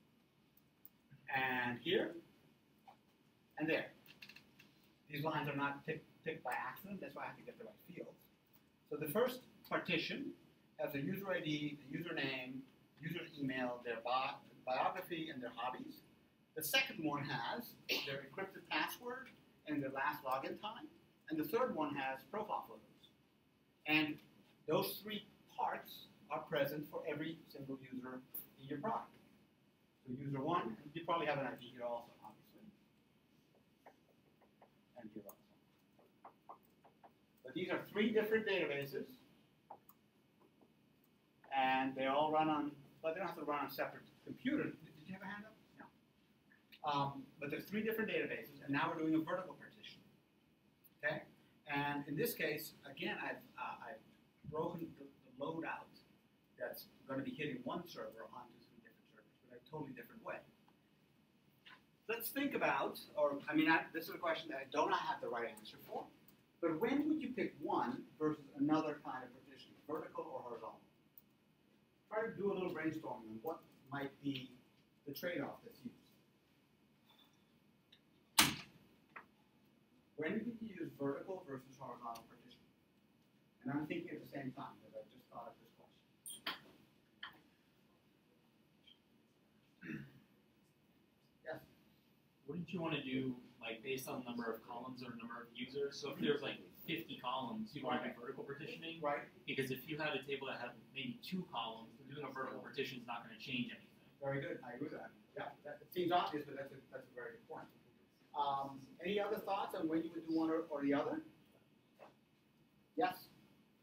and here, and there. These lines are not ticked by accident. That's why I have to get the right fields. So the first partition has a user ID, the username, user's email, their biography, and their hobbies. The second one has their encrypted password and their last login time. And the third one has profile photos. And those three parts are present for every single user in your product. So user one, you probably have an ID here also, obviously. And here also. But these are three different databases. And they all run on, but they don't have to run on separate computers. Did you have a hand up? No. But there's three different databases, and now we're doing a vertical partition. Okay? And in this case, again, I've broken the load out that's going to be hitting one server onto three different servers, but in a totally different way. Let's think about, or I mean, this is a question that I do not have the right answer for, but when would you pick one versus another kind of partitioning, vertical or horizontal? Try to do a little brainstorming on what might be the trade-off that's used. When did you use vertical versus horizontal partitioning? And I'm thinking at the same time that I just thought of this question. Yes? Wouldn't you want to do, like, based on the number of columns or number of users? So if there's like 50 columns, you'd want to do vertical partitioning. Right. Because if you had a table that had maybe 2 columns, then doing a vertical partition is not going to change anything. Very good. I agree with that. Yeah, that it seems obvious, but that's a very good point. Any other thoughts on when you would do one or the other? Yes?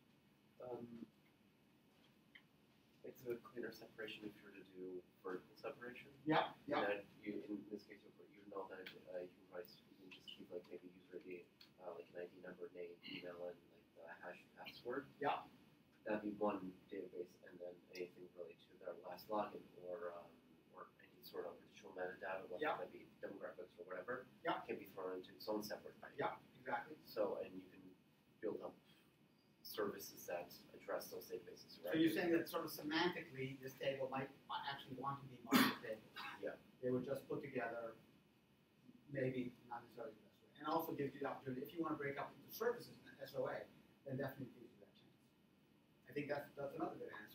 It's a cleaner separation if you were to do vertical separation. Yeah, yeah. And that you, in this case, you know that you can just keep like maybe user ID, like an ID number, name, email, and like the hash password. Yeah. That'd be one database, and then anything related to their last login or any sort of additional metadata, whether that be demographics or whatever, can be thrown into its own separate file. Yeah, exactly. So, and you can build up services that address those databases. So you're saying that sort of semantically, this table might actually want to be multiple tables. Yeah. They would just put together, maybe not necessarily the best way. And also gives you the opportunity, if you want to break up into services in SOA, then definitely gives you that chance. I think that's another good answer.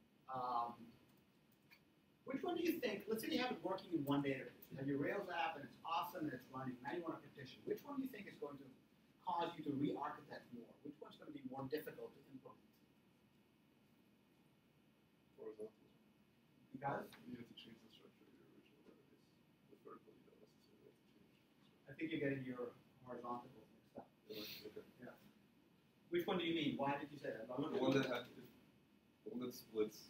Which one do you think, let's say you have it working in one database. You have your Rails app and it's awesome and it's running. Now you want to partition. Which one do you think is going to cause you to re-architect more? Which one's going to be more difficult to implement? Horizontal. Because? You have to change the structure of your original database. The vertical, you don't necessarily have to change. I think you're getting your horizontals mixed up. Okay. Yeah. Which one do you mean? Why did you say that? The one that splits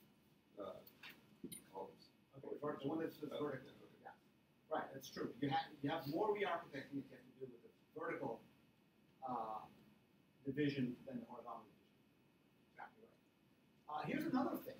columns. Okay, the one that splits vertically. Yeah. Right, that's true. You have more re-architecting that you have to do with the vertical division than the horizontal division. Exactly right. Here's another thing.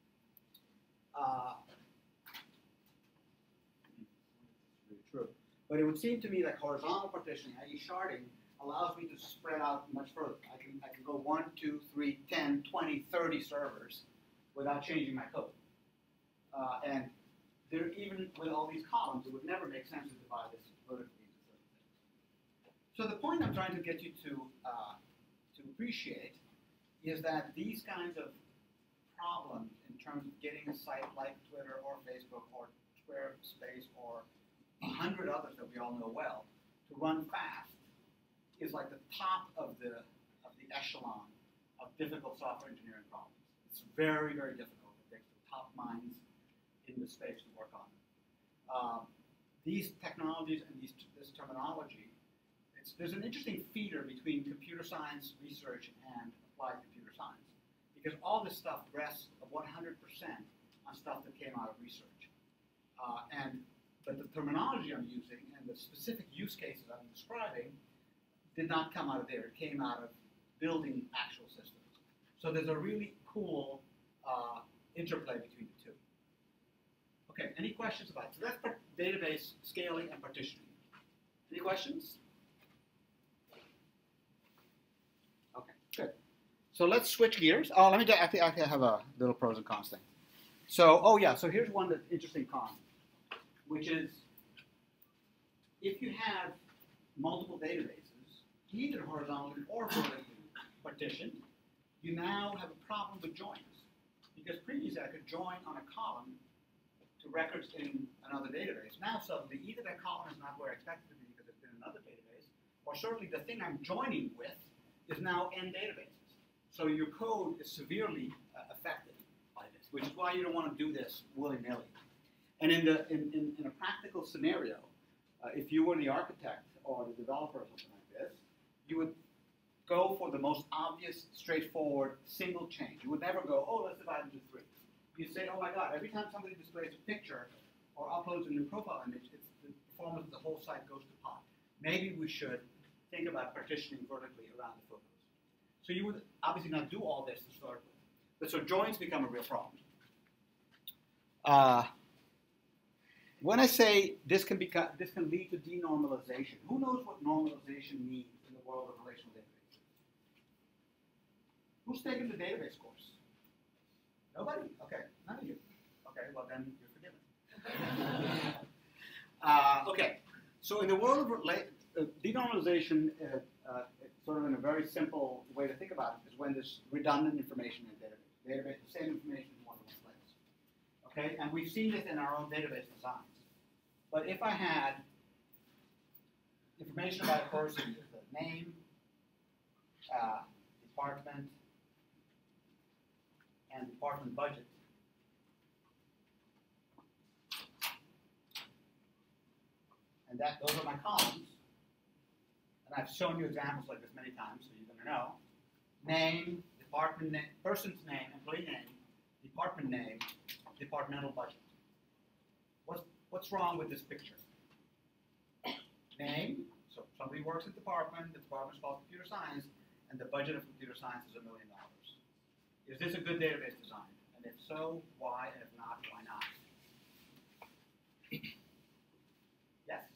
Really true. But it would seem to me like horizontal partitioning, i.e. sharding, allows me to spread out much further. I can go 1, 2, 3, 10, 20, 30 servers without changing my code. And there, even with all these columns, it would never make sense to divide this vertically into certain things. So the point I'm trying to get you to appreciate is that these kinds of problems in terms of getting a site like Twitter or Facebook or Squarespace or 100 others that we all know well to run fast is like the top of the echelon of difficult software engineering problems. It's very, very difficult. It takes the top minds in the space to work on it. These technologies and this terminology, there's an interesting feeder between computer science research and applied computer science, because all this stuff rests 100% on stuff that came out of research. But the terminology I'm using and the specific use cases I'm describing did not come out of there. It came out of building actual systems. So there's a really cool interplay between the two. Okay, any questions about it? So that's database scaling and partitioning. Any questions? Okay, good. So let's switch gears. Oh, let me I think I have a little pros and cons thing. So, oh yeah, so here's one that's interesting con, which is if you have multiple databases, either horizontally or vertically partitioned, you now have a problem with joins. Because previously I could join on a column to records in another database. Now suddenly either that column is not where I expected it to be because it's in another database, or certainly the thing I'm joining with is now n databases. So your code is severely affected by this, which is why you don't want to do this willy-nilly. And in a practical scenario, if you were the architect or the developer or something like this, you would go for the most obvious, straightforward, single change. You would never go, oh, let's divide into three. You'd say, oh my God, every time somebody displays a picture or uploads a new profile image, the performance of the whole site goes to pot. Maybe we should think about partitioning vertically around the photos. So you would obviously not do all this to start with. But so joins become a real problem. When I say this can lead to denormalization, who knows what normalization means in the world of relational databases? Who's taken the database course? Nobody? Okay, none of you. Okay, well then you're forgiven. Okay, so in the world of denormalization, sort of in a very simple way to think about it, is when there's redundant information in a database. The same information in more than one place. Okay, and we've seen this in our own database designs. But if I had information about a person, the name, department, and department budget, and those are my columns, and I've shown you examples like this many times, so you're going to know. Name, department name, person's name, employee name, department name, departmental budget. What's wrong with this picture? Name, so somebody works at the department's called computer science, and the budget of computer science is $1 million. Is this a good database design? And if so, why? And if not, why not? Yes?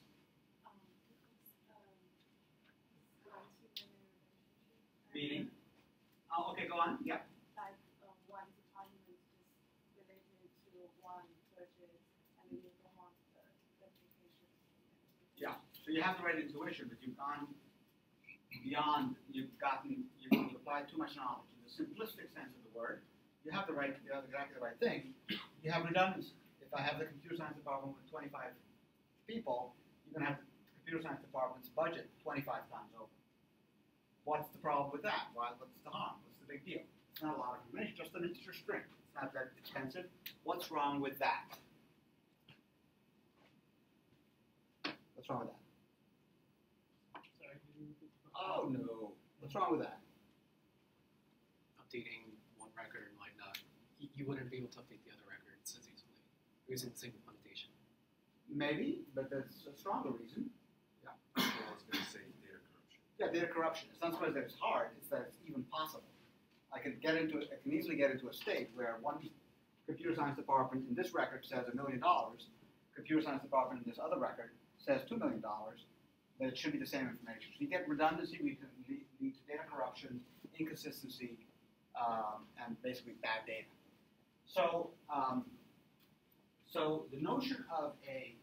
Meaning? Oh, okay, go on. Yep. Like one department is related to one budget, and then you go on the application. Yeah. So you have the right intuition, but you've gone beyond. You've applied too much knowledge. In the simplistic sense of the word, you have exactly the right thing. You have redundancy. If I have the computer science department with 25 people, you're going to have the computer science department's budget 25 times over. What's the problem with that? What's the harm? What's the big deal? It's not a lot of information, just an integer string. It's not that expensive. What's wrong with that? What's wrong with that? Oh no. What's wrong with that? Updating one record might not. You wouldn't be able to update the other records as easily using the same connotation. Maybe, but there's a stronger reason. Yeah. I was going to say data corruption. Yeah, data corruption. It's not because that it's hard, it's that it's even possible. I can easily get into a state where one computer science department in this record says $1 million, computer science department in this other record says $2 million, but it should be the same information. So you get redundancy, we can lead to data corruption, inconsistency, and basically bad data. So, so the notion of a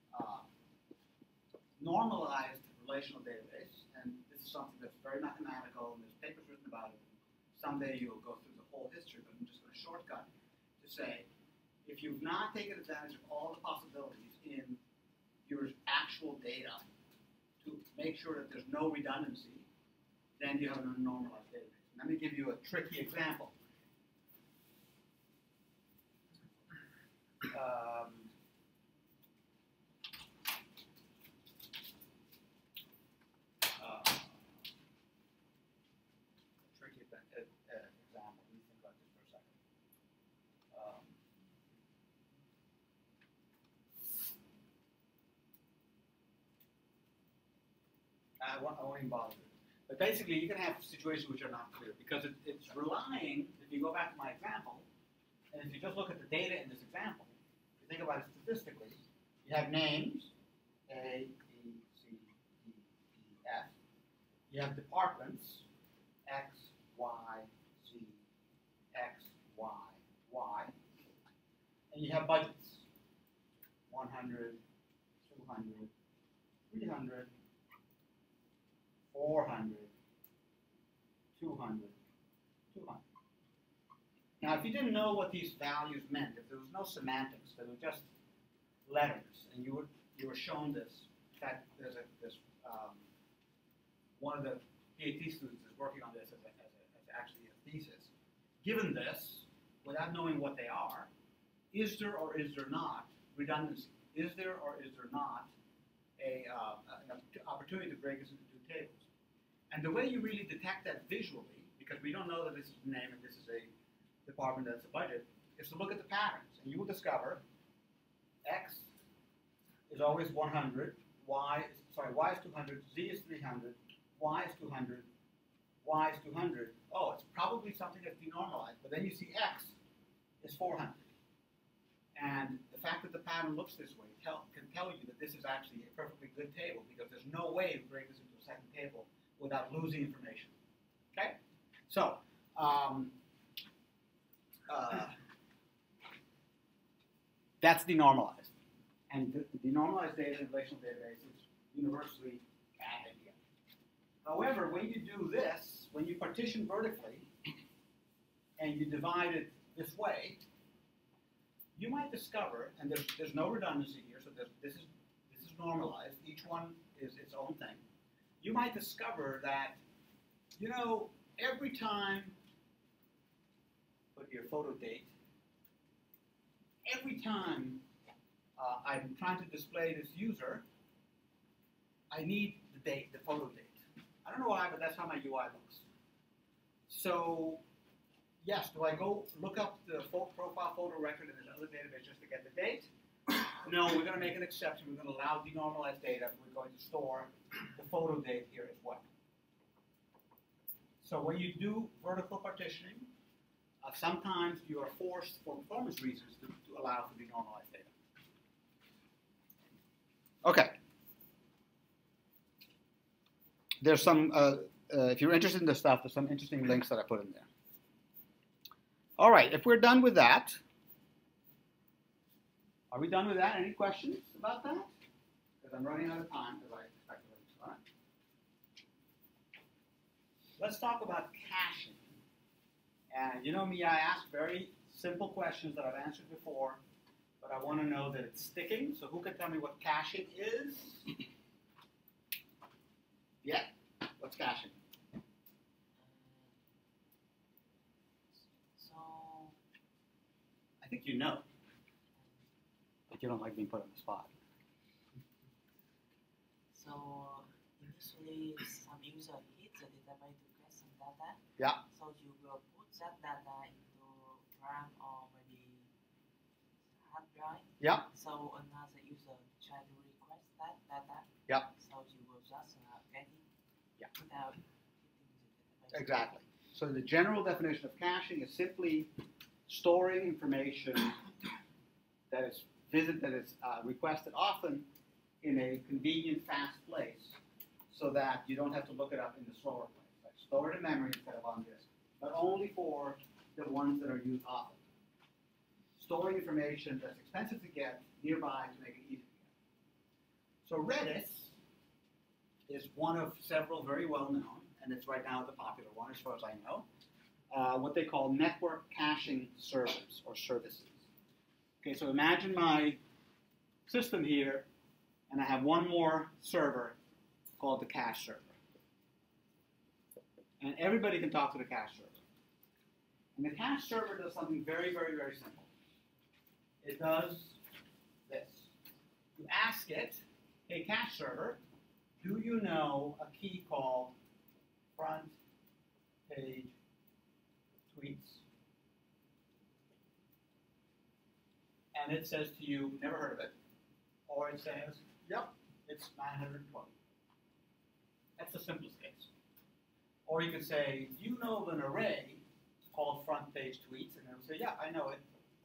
normalized relational database, and this is something that's very mathematical, and there's papers written about it. Someday you'll go through the whole history, but I'm just going to shortcut to say, if you've not taken advantage of all the possibilities in your actual data to make sure that there's no redundancy, then you have an unnormalized database. Let me give you a tricky example. Tricky example. Let me think about this for a second. I won't even bother with it. But basically, you can have situations which are not clear because it's relying, if you go back to my example, and if you just look at the data in this example, if you think about it statistically, you have names, A, B, C, D, E, F. You have departments, X, Y, Z, X, Y, Y. And you have budgets, 100, 200, 300, 400, 200, 200. Now, if you didn't know what these values meant, if there was no semantics, there were just letters, and you were shown this. In fact, there's one of the PhD students is working on this as actually a thesis. Given this, without knowing what they are, is there or is there not redundancy? Is there or is there not an opportunity to break this into two tables? And the way you really detect that visually, because we don't know that this is a name and this is a department that's a budget, is to look at the patterns. And you will discover X is always 100, Y is 200, Z is 300, Y is 200, Y is 200. Oh, it's probably something that's denormalized. But then you see X is 400. And the fact that the pattern looks this way can tell you that this is actually a perfectly good table because there's no way to break this into a second table without losing information. Okay? So, that's denormalized. And the denormalized data in relational database is universally bad idea. However, when you do this, when you partition vertically and you divide it this way, you might discover, and there's no redundancy here, so this is normalized. Each one is its own thing. You might discover that, you know, every time, put your photo date, every time I'm trying to display this user, I need the date, the photo date. I don't know why, but that's how my UI looks. So, yes, do I go look up the profile photo record in another database just to get the date? No, we're going to make an exception. We're going to allow denormalized data. We're going to store the photo date here as well. So when you do vertical partitioning, sometimes you are forced, for performance reasons, to allow for denormalized data. Okay. There's some, if you're interested in this stuff, there's some interesting links that I put in there. All right, if we're done with that, are we done with that? Any questions about that? Because I'm running out of time, as I expected. All right. Let's talk about caching. And you know me, I ask very simple questions that I've answered before, but I want to know that it's sticking. So who can tell me what caching is? Yeah? What's caching? I think you know. But you don't like being put on the spot. So initially some user hits the database to get some data. Yeah. So you will put that data into RAM or maybe hard drive. Yeah. So another user try to request that data. Yeah. So you will just get it. Yeah. Without hitting the database. Exactly. So the general definition of caching is simply storing information that is requested often in a convenient, fast place, so that you don't have to look it up in the slower place. Like store it in memory instead of on disk, but only for the ones that are used often. Storing information that's expensive to get nearby to make it easy to get. So Redis is one of several very well known, and it's right now the popular one as far as I know, what they call network caching servers or services. Okay, so imagine my system here, and I have one more server called the cache server. And everybody can talk to the cache server. And the cache server does something very, very, very simple. It does this. You ask it, hey, cache server, do you know a key called front page tweets? And it says to you, never heard of it. Or it says, yep, it's 920. That's the simplest case. Or you could say, do you know of an array called front page tweets? And it'll say, yeah, I know it.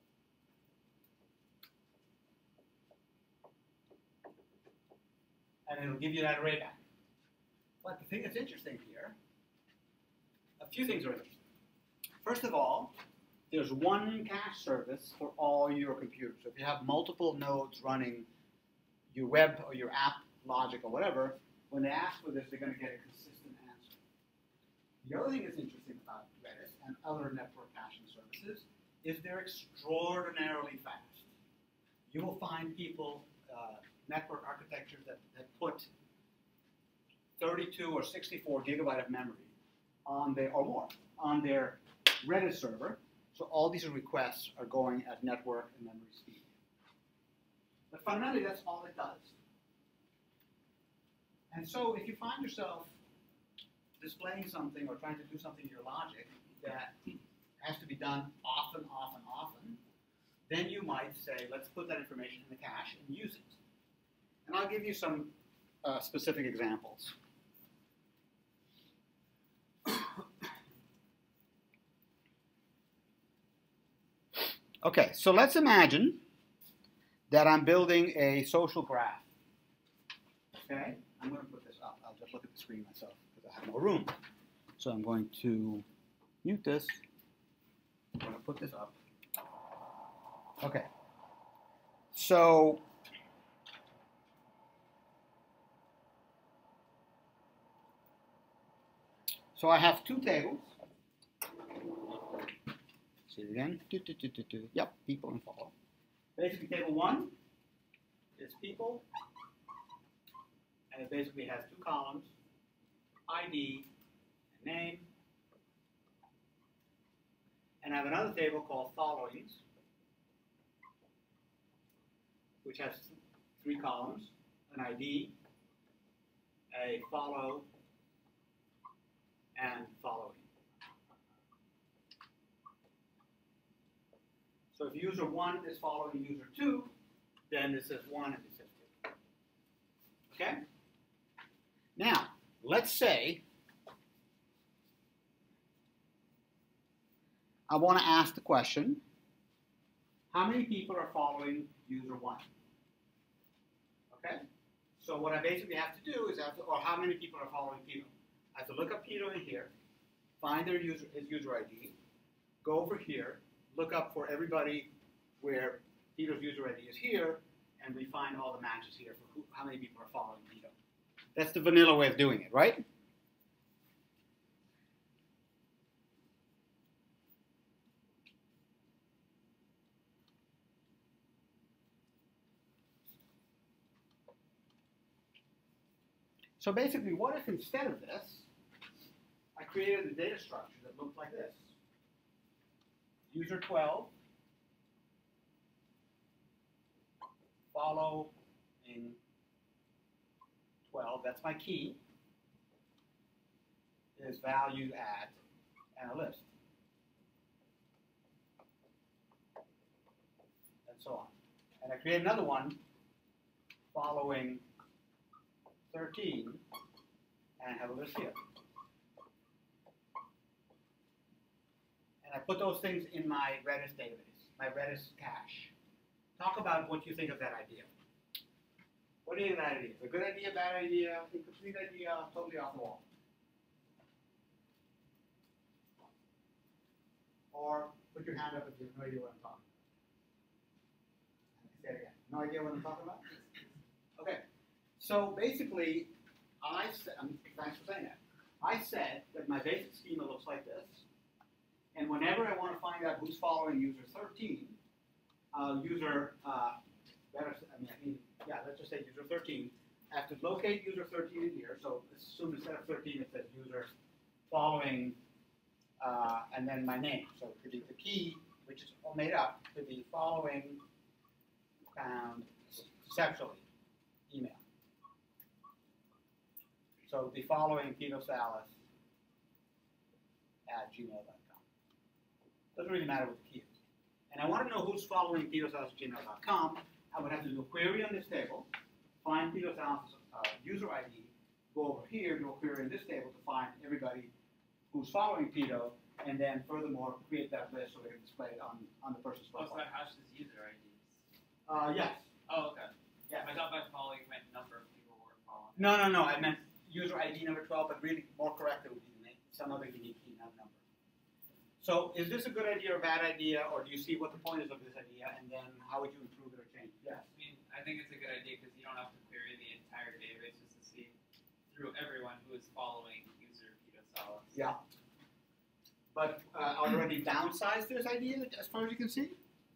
And it'll give you that array back. But the thing that's interesting here, a few things are interesting. First of all, there's one cache service for all your computers. So if you have multiple nodes running your web or your app logic or whatever, when they ask for this, they're going to get a consistent answer. The other thing that's interesting about Redis and other network caching services is they're extraordinarily fast. You will find people, network architectures that put 32 or 64 gigabyte of memory on their, or more, on their Redis server. So all these requests are going at network and memory speed. But fundamentally, that's all it does. And so if you find yourself displaying something or trying to do something in your logic that has to be done often, then you might say, let's put that information in the cache and use it. And I'll give you some specific examples. Okay, so let's imagine that I'm building a social graph. Okay, I'm going to put this up. I'll just look at the screen myself because I have no room. So I'm going to mute this. I'm going to put this up. Okay, so I have two tables. See it again. Yep, people and follow. Basically, table 1 is people, and it basically has two columns, ID and name. And I have another table called followings, which has three columns, an ID, a follow, and following. So if user 1 is following user 2, then this is 1 and this is 2. Okay? Now, let's say I want to ask the question, how many people are following user 1? Okay? So what I basically have to do is or how many people are following Peter? I have to look up Peter in here, find their his user ID, go over here, look up for everybody where Peter's user ID is here, and we find all the matches here for how many people are following Peter. That's the vanilla way of doing it, right? So basically, what if instead of this, I created a data structure that looked like this? User 12, following 12, that's my key, is value at, and a list. And so on. And I create another one, following 13, and have a list here. And I put those things in my Redis database, my Redis cache. Talk about what you think of that idea. What do you think of that idea? A good idea, bad idea, incomplete idea, totally off the wall? Or put your hand up if you have no idea what I'm talking about. Say it again. No idea what I'm talking about? Okay. So basically, thanks for saying that. I said that my basic schema looks like this. And whenever I want to find out who's following user 13, let's just say user 13. I have to locate user 13 in here. So assume instead of 13, it says user following, and then my name. So it could be the key, which is all made up, could be following found sexually email. So the following petosalis@gmail.com. Doesn't really matter what the key is. And I want to know who's following petosalis@gmail.com. I would have to do a query on this table, find petosalis' user ID, go over here, do a query in this table to find everybody who's following Peto, and then furthermore create that list so we can display it on the person's profile. So that hashes user IDs. Yes. Oh, okay. Yeah. I thought by following meant number of people who were following. No. I meant user ID number 12, but really more correct it would be the name, some other unique key, not number. So is this a good idea or a bad idea, or do you see what the point is of this idea, and then how would you improve it or change it? Yes. I mean, I think it's a good idea because you don't have to query the entire database just to see through everyone who is following user petosalis. Yeah. But are there any downsides to this idea as far as you can see?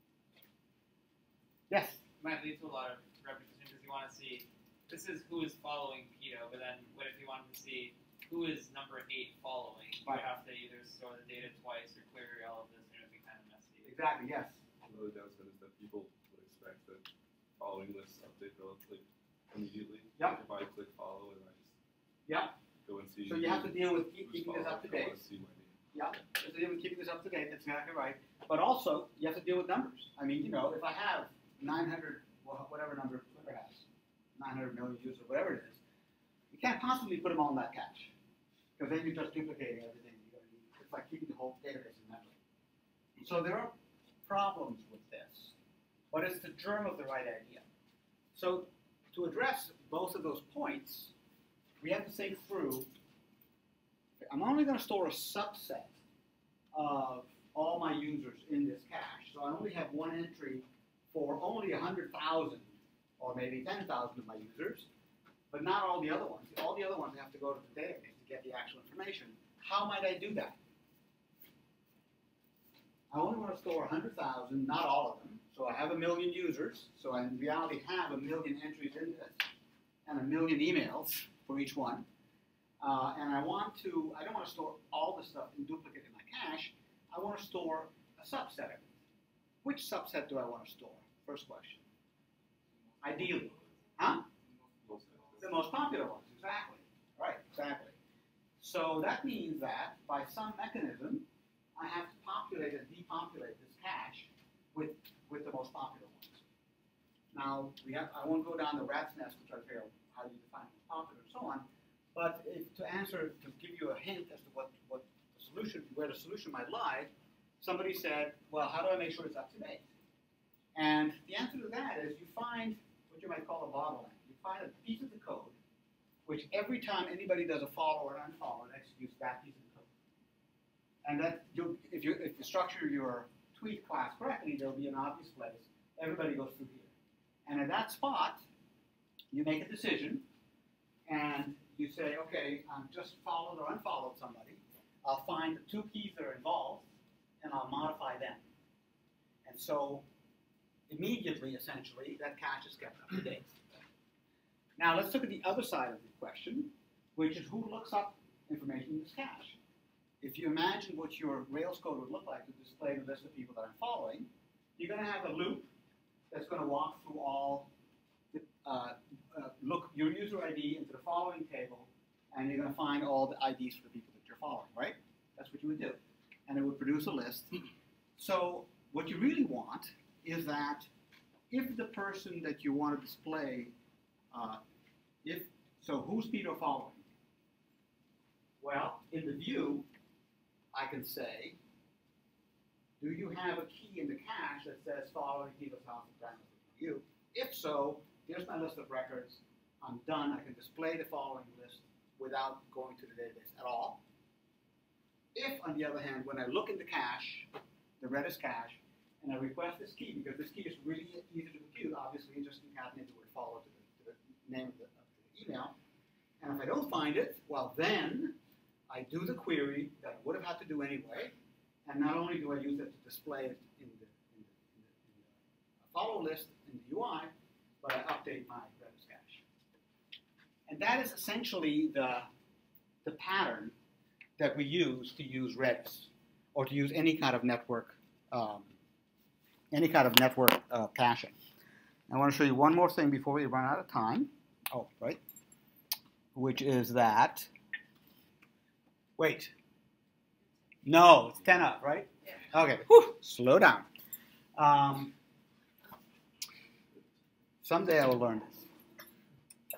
Yes. It might lead to a lot of repetition because you want to see this is who is following Peto, but then what if you wanted to see who is number 8 following? You would have to either store the data twice or query all of this, and it would be kind of messy. Exactly. Yes. Another downside is that people would expect that following lists update relatively immediately. Yep. If I click follow and I just Yep. go and see. So you have to deal with who's keeping this up to following, I date. wanna see my name. Yeah, you have to deal with keeping this up to date. That's exactly right. But also, you have to deal with numbers. I mean, if I have 900, whatever number Twitter has, 900 million users, whatever it is, you can't possibly put them all in that cache because then you're just duplicating everything you're going to need. It's like keeping the whole database in memory. So there are problems with this, but it's the germ of the right idea. So to address both of those points, we have to think through. I'm only going to store a subset of all my users in this cache. So I only have one entry for only 100,000 or maybe 10,000 of my users, but not all the other ones. All the other ones have to go to the database to get the actual information. How might I do that? I only want to store 100,000, not all of them. So I have 1 million users. So I in reality have 1 million entries in this and 1 million emails for each one. And I don't want to store all the stuff in duplicate in my cache. I want to store a subset of it. Which subset do I want to store? First question. Ideally. Huh? The most popular ones, exactly. Right, exactly. So that means that by some mechanism, I have to populate and depopulate this cache with the most popular ones. Now, I won't go down the rat's nest to try to figure out how you define most popular and so on. But to give you a hint as to what the solution, where the solution might lie, somebody said, well, how do I make sure it's up to date? And the answer to that is you find what you might call a bottleneck. You find a piece of the code which every time anybody does a follow or unfollow, it executes that piece of the code. And that if you structure your tweet class correctly, there'll be an obvious place. Everybody goes through here. And at that spot, you make a decision, and you say, okay, I'm just followed or unfollowed somebody. I'll find the 2 keys that are involved, and I'll modify them. And so immediately, essentially, that cache is kept up to date. Now let's look at the other side of the question, which is who looks up information in this cache. If you imagine what your Rails code would look like to display the list of people that I'm following, you're going to have a loop that's going to walk through all the, look your user ID into the following table, and you're going to find all the IDs for the people that you're following, right? That's what you would do. And it would produce a list. So what you really want is that if the person that you want to display, who's Peto following? Well, in the view, I can say, do you have a key in the cache that says following Peto's house and you? If so, here's my list of records. I'm done. I can display the following list without going to the database at all. If, on the other hand, when I look in the cache, the Redis cache, and I request this key, because this key is really easy to compute, obviously, just concatenate the word follow to the name of the email. And if I don't find it, well then, I do the query that I would have had to do anyway, And not only do I use it to display it in the follow list in the UI, but I update my Redis cache. And that is essentially the pattern that we use to use Redis, or to use any kind of network caching. I want to show you one more thing before we run out of time. Oh, right. Which is that. Wait. No, it's 10 up, right? Yeah. Okay. Whew, slow down. Someday I will learn this.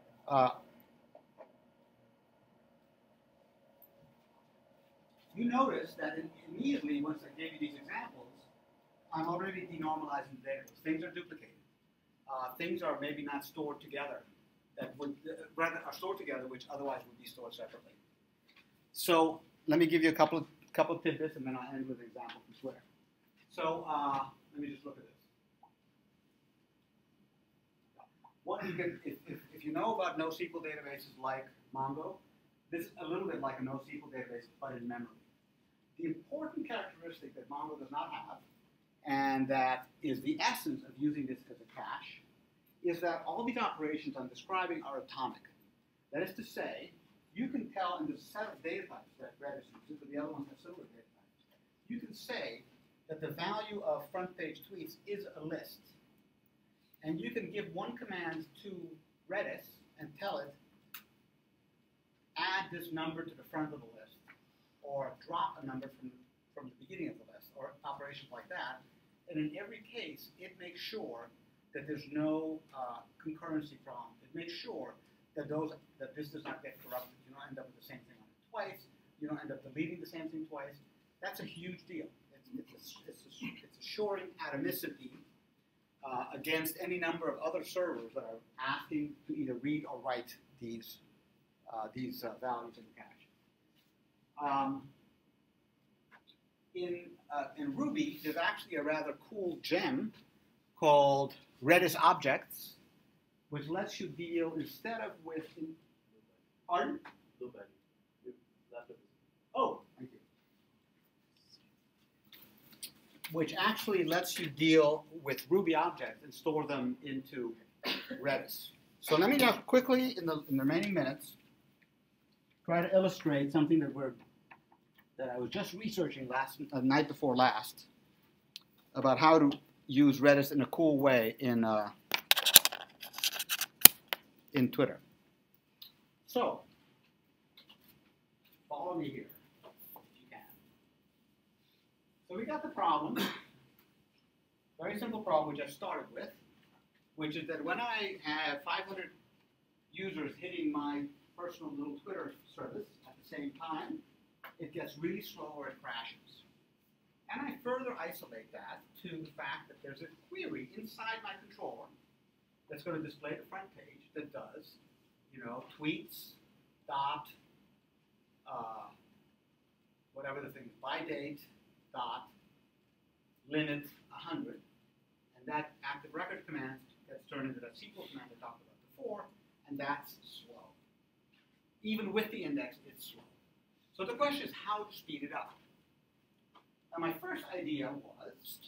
You notice that immediately once I gave you these examples, I'm already denormalizing the database. Things are duplicated. Things are maybe not stored together, that would rather are stored together, which otherwise would be stored separately. So let me give you a couple of tidbits, and then I'll end with an example from Twitter. So let me just look at this. What you can, if you know about NoSQL databases like Mongo, this is a little bit like a NoSQL database, but in memory. The important characteristic that Mongo does not have, and that is the essence of using this as a cache, is that all these operations I'm describing are atomic. That is to say, you can tell in the set of data types that Redis uses, but the other ones have similar data types, you can say that the value of front page tweets is a list. And you can give one command to Redis and tell it, add this number to the front of the list, or drop a number from the beginning of the list, or operations like that. And in every case, it makes sure that there's no concurrency problem. It makes sure that this does not get corrupted. You don't end up with the same thing on it twice. You don't end up deleting the same thing twice. That's a huge deal. It's assuring atomicity against any number of other servers that are asking to either read or write these values in the cache. In Ruby, there's actually a rather cool gem called Redis Objects, which lets you deal instead of with. Pardon? Oh, thank you. Which actually lets you deal with Ruby objects and store them into Redis. So let me just quickly, in the remaining minutes, try to illustrate something that I was just researching night before last about how to use Redis in a cool way in Twitter. So follow me here if you can. So we got the problem, very simple problem which I started with, which is that when I have 500 users hitting my personal little Twitter service at the same time, it gets really slow or it crashes. And I further isolate that to the fact that there's a query inside my controller that's going to display the front page that does, tweets, dot, whatever the thing is, by date, dot, limit 100. And that active record command gets turned into that SQL command I talked about before, and that's slow. Even with the index, it's slow. So the question is how to speed it up. And my first idea was,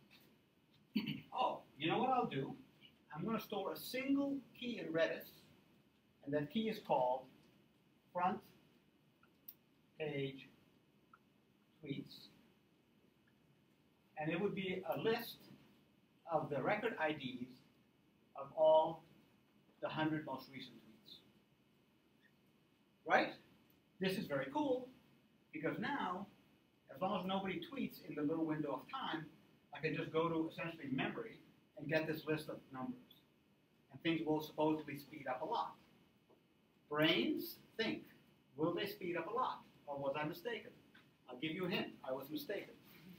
you know what I'll do? I'm going to store a single key in Redis, and that key is called front page tweets. And it would be a list of the record IDs of all the 100 most recent tweets. Right? This is very cool, because now, as long as nobody tweets in the little window of time, I can just go to essentially memory and get this list of numbers. And things will supposedly speed up a lot. Brains think, will they speed up a lot? Or was I mistaken? I'll give you a hint, I was mistaken.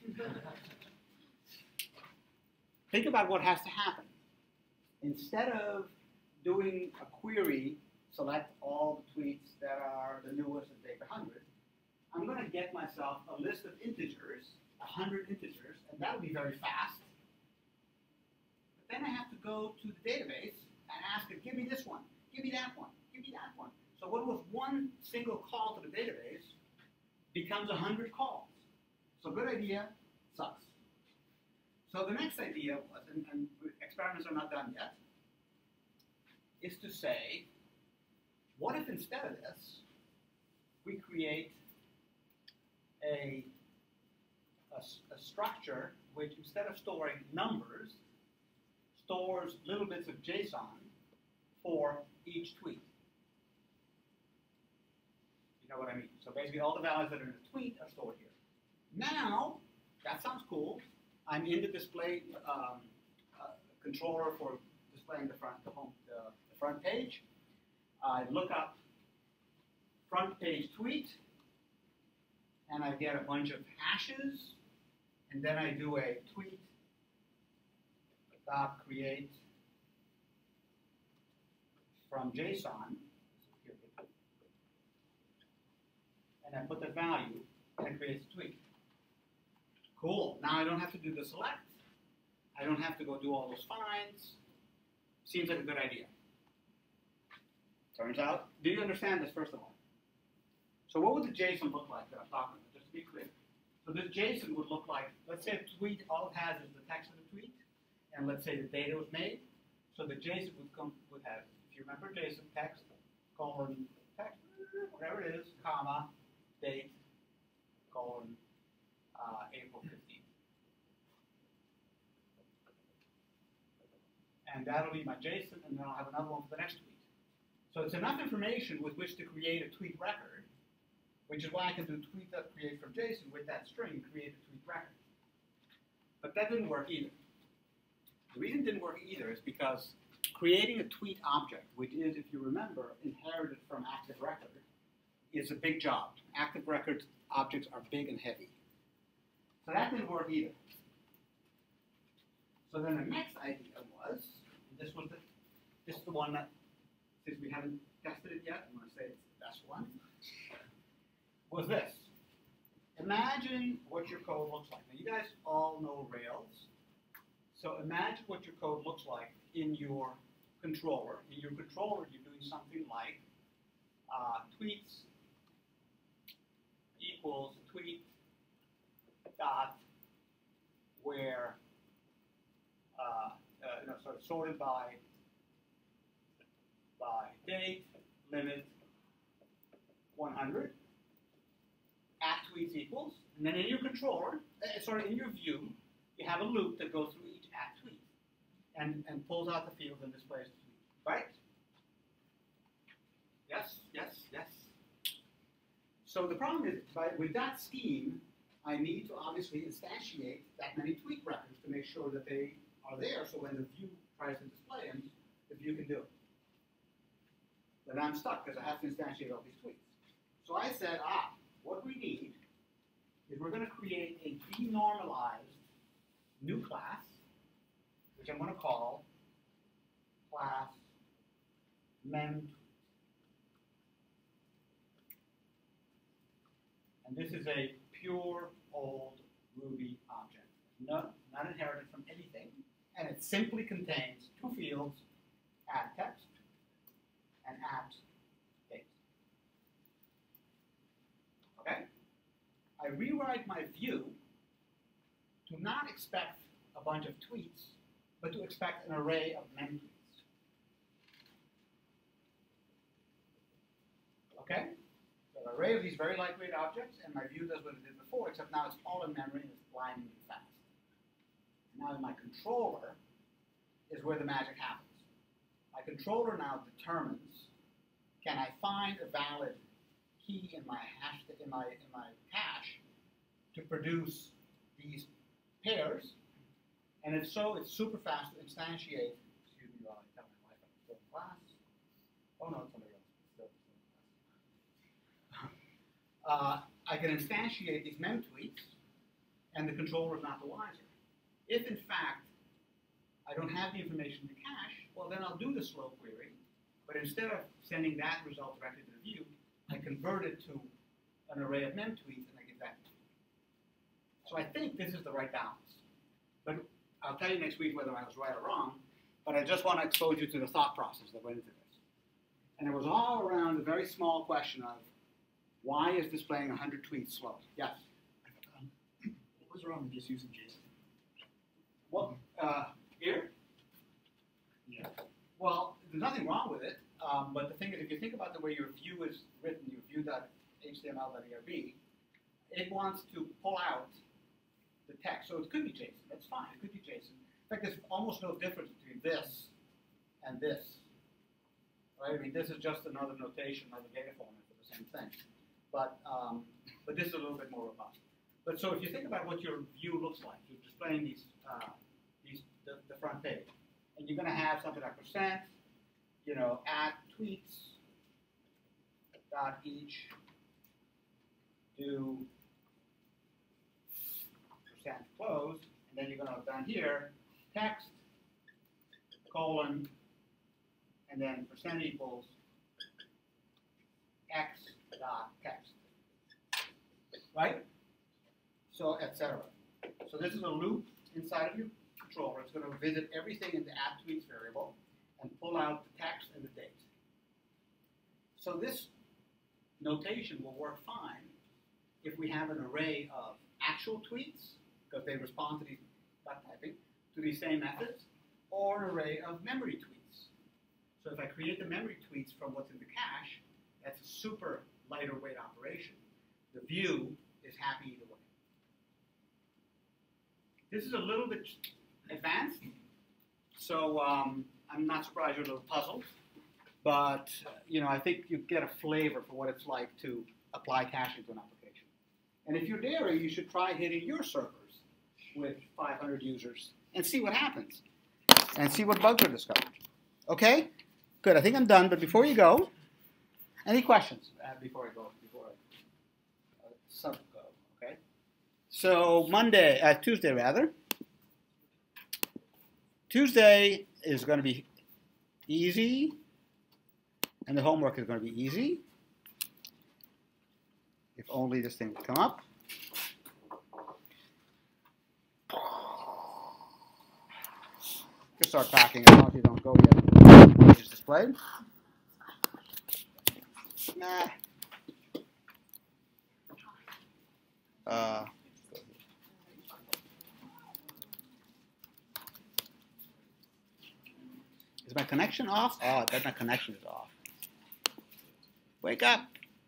Think about what has to happen. Instead of doing a query, select all the tweets that are the newest and take 100, I'm going to get myself a list of integers, 100 integers, and that'll be very fast. But then I have to go to the database and ask it, give me this one, give me that one, give me that one. So what was one single call to the database becomes 100 calls. So good idea, sucks. So the next idea was, and experiments are not done yet, is to say, what if instead of this, we create a structure which, instead of storing numbers, stores little bits of JSON for each tweet. You know what I mean? So basically all the values that are in a tweet are stored here. Now, that sounds cool. I'm in the display controller for displaying the front page. I look up front page tweet, and I get a bunch of hashes, and then I do a tweet dot create from JSON, and I put the value, and it creates a tweet. Cool. Now I don't have to do the select. I don't have to go do all those finds. Seems like a good idea. Turns out, do you understand this first of all? So what would the JSON look like that I'm talking about, just to be clear? So this JSON would look like, let's say a tweet, all it has is the text of the tweet, and let's say the data was made. So the JSON would have, if you remember JSON, text, colon, text, whatever it is, comma, date, colon, April 15th. And that'll be my JSON, and then I'll have another one for the next tweet. So it's enough information with which to create a tweet record, which is why I can do tweet.create from JSON with that string, create a tweet record. But that didn't work either. The reason it didn't work either is because creating a tweet object, which is, if you remember, inherited from Active Record, is a big job. Active Record objects are big and heavy. So that didn't work either. So then the next idea was, this is the one that, since we haven't tested it yet, I'm going to say it's the best one, was this. Imagine what your code looks like. Now you guys all know Rails. So imagine what your code looks like in your controller. In your controller, you're doing something like tweets equals tweet dot where sorted by date limit 100 at tweets equals, and then in your controller, in your view, you have a loop that goes through each at tweet and pulls out the fields and displays the tweet, right? Yes, yes, yes. So the problem is, with that scheme, I need to obviously instantiate that many tweet records to make sure that they are there, so when the view tries to display them, the view can do it. But I'm stuck because I have to instantiate all these tweets. So I said, what we need is we're going to create a denormalized new class, which I'm going to call class memTweet. And this is a pure old Ruby object, not inherited from anything, and it simply contains two fields, add text and add date. Okay? I rewrite my view to not expect a bunch of tweets, but to expect an array of memTweets. Okay? So an array of these very lightweight objects, and my view does what it did before, except now it's all in memory and it's blindingly fast. Now in my controller is where the magic happens. My controller now determines, can I find a valid key in my cache to produce these pairs, and if so, it's super fast to instantiate. Excuse me while I tell my wife I'm still in class. Oh no, it's somebody else. Still in class. I can instantiate these memTweets, and the controller is not the wiser. If in fact I don't have the information in the cache, well then I'll do the slow query, but instead of sending that result directly to the view, I convert it to an array of memTweets and I get that. So I think this is the right balance. But I'll tell you next week whether I was right or wrong, but I just want to expose you to the thought process that went into this. And it was all around the very small question of, why is displaying 100 tweets slow? Yes? is wrong with just using JSON? Well, here? Yeah. Well, there's nothing wrong with it, but the thing is, if you think about the way your view is written, your view.html.erb, it wants to pull out the text. So it could be JSON. That's fine. It could be JSON. In fact, there's almost no difference between this and this. Right? I mean, this is just another notation, another data format for the same thing. But this is a little bit more robust. But so if you think about what your view looks like, you're displaying the front page, and you're going to have something like %, add tweets dot each do %close, and then you're going to have down here text colon, and then % equals x dot text, right? So etc. So this is a loop inside of your controller. It's going to visit everything in the add tweets variable and pull out the text and the date. So this notation will work fine if we have an array of actual tweets, because they respond to these, by typing, to these same methods, or an array of memory tweets. So if I create the memory tweets from what's in the cache, that's a super lighter weight operation. The view is happy either way. This is a little bit advanced, so I'm not surprised you're a little puzzled. But I think you get a flavor for what it's like to apply caching to an application. And if you're daring, you should try hitting your servers with 500 users and see what happens, and see what bugs are discovered. Okay? Good. I think I'm done. But before you go, any questions before I go? Before I go. Okay. So Tuesday rather. Tuesday is going to be easy, and the homework is going to be easy. If only this thing would come up. Just start packing as long as you don't go yet. Page is displayed. Nah. Is my connection off? Oh, I bet my connection is off. Wake up.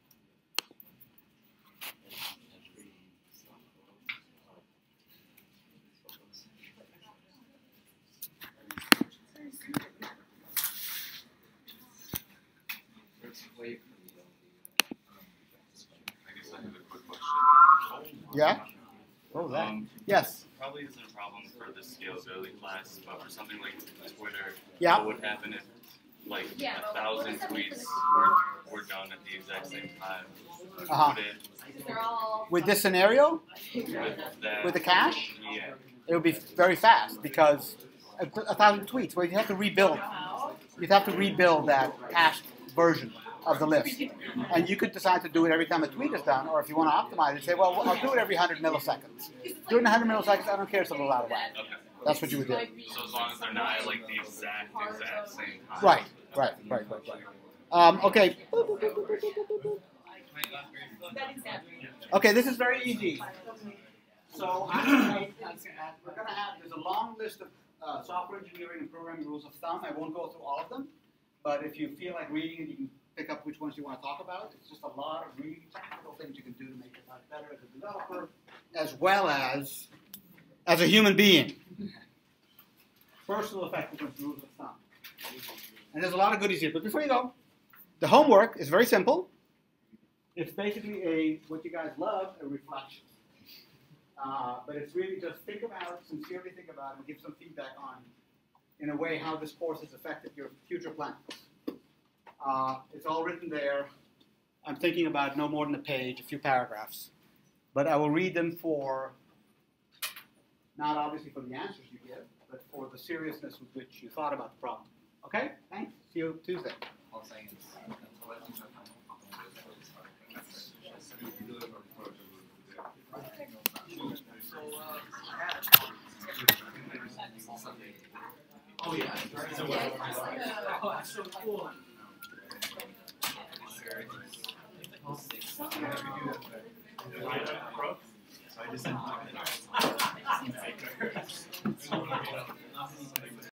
Yeah? What was that? Yes. Probably isn't a problem for the scalability class, but for something like Twitter, yeah. What would happen if like 1,000 tweets were done at the exact same time? With this scenario? With the cache? Yeah. It would be very fast because 1,000 tweets, well, you have to rebuild. You'd have to rebuild that cached version of the list. And you could decide to do it every time a tweet is done, or if you want to optimize it, say, well, I'll do it every 100 milliseconds. Doing 100 milliseconds, I don't care, it's a little out of whack. Okay. That's what you would do. So as long as they're not at like the exact same time. Right. Okay. Okay, this is very easy. So we're going to have, there's a long list of software engineering and programming rules of thumb. I won't go through all of them, but if you feel like reading it, you can pick up which ones you want to talk about. It's just a lot of really technical things you can do to make it much better as a developer, as well as a human being. Personal effectiveness rules of thumb. And there's a lot of goodies here. But before you go, the homework is very simple. It's basically what you guys love, a reflection. But it's really just sincerely think about, and give some feedback on, in a way, how this course has affected your future plans. It's all written there. I'm thinking about no more than a page, a few paragraphs. But I will read them not obviously for the answers you give, but for the seriousness with which you thought about the problem. Okay? Thanks. See you Tuesday. Oh yeah. Oh, that's so cool.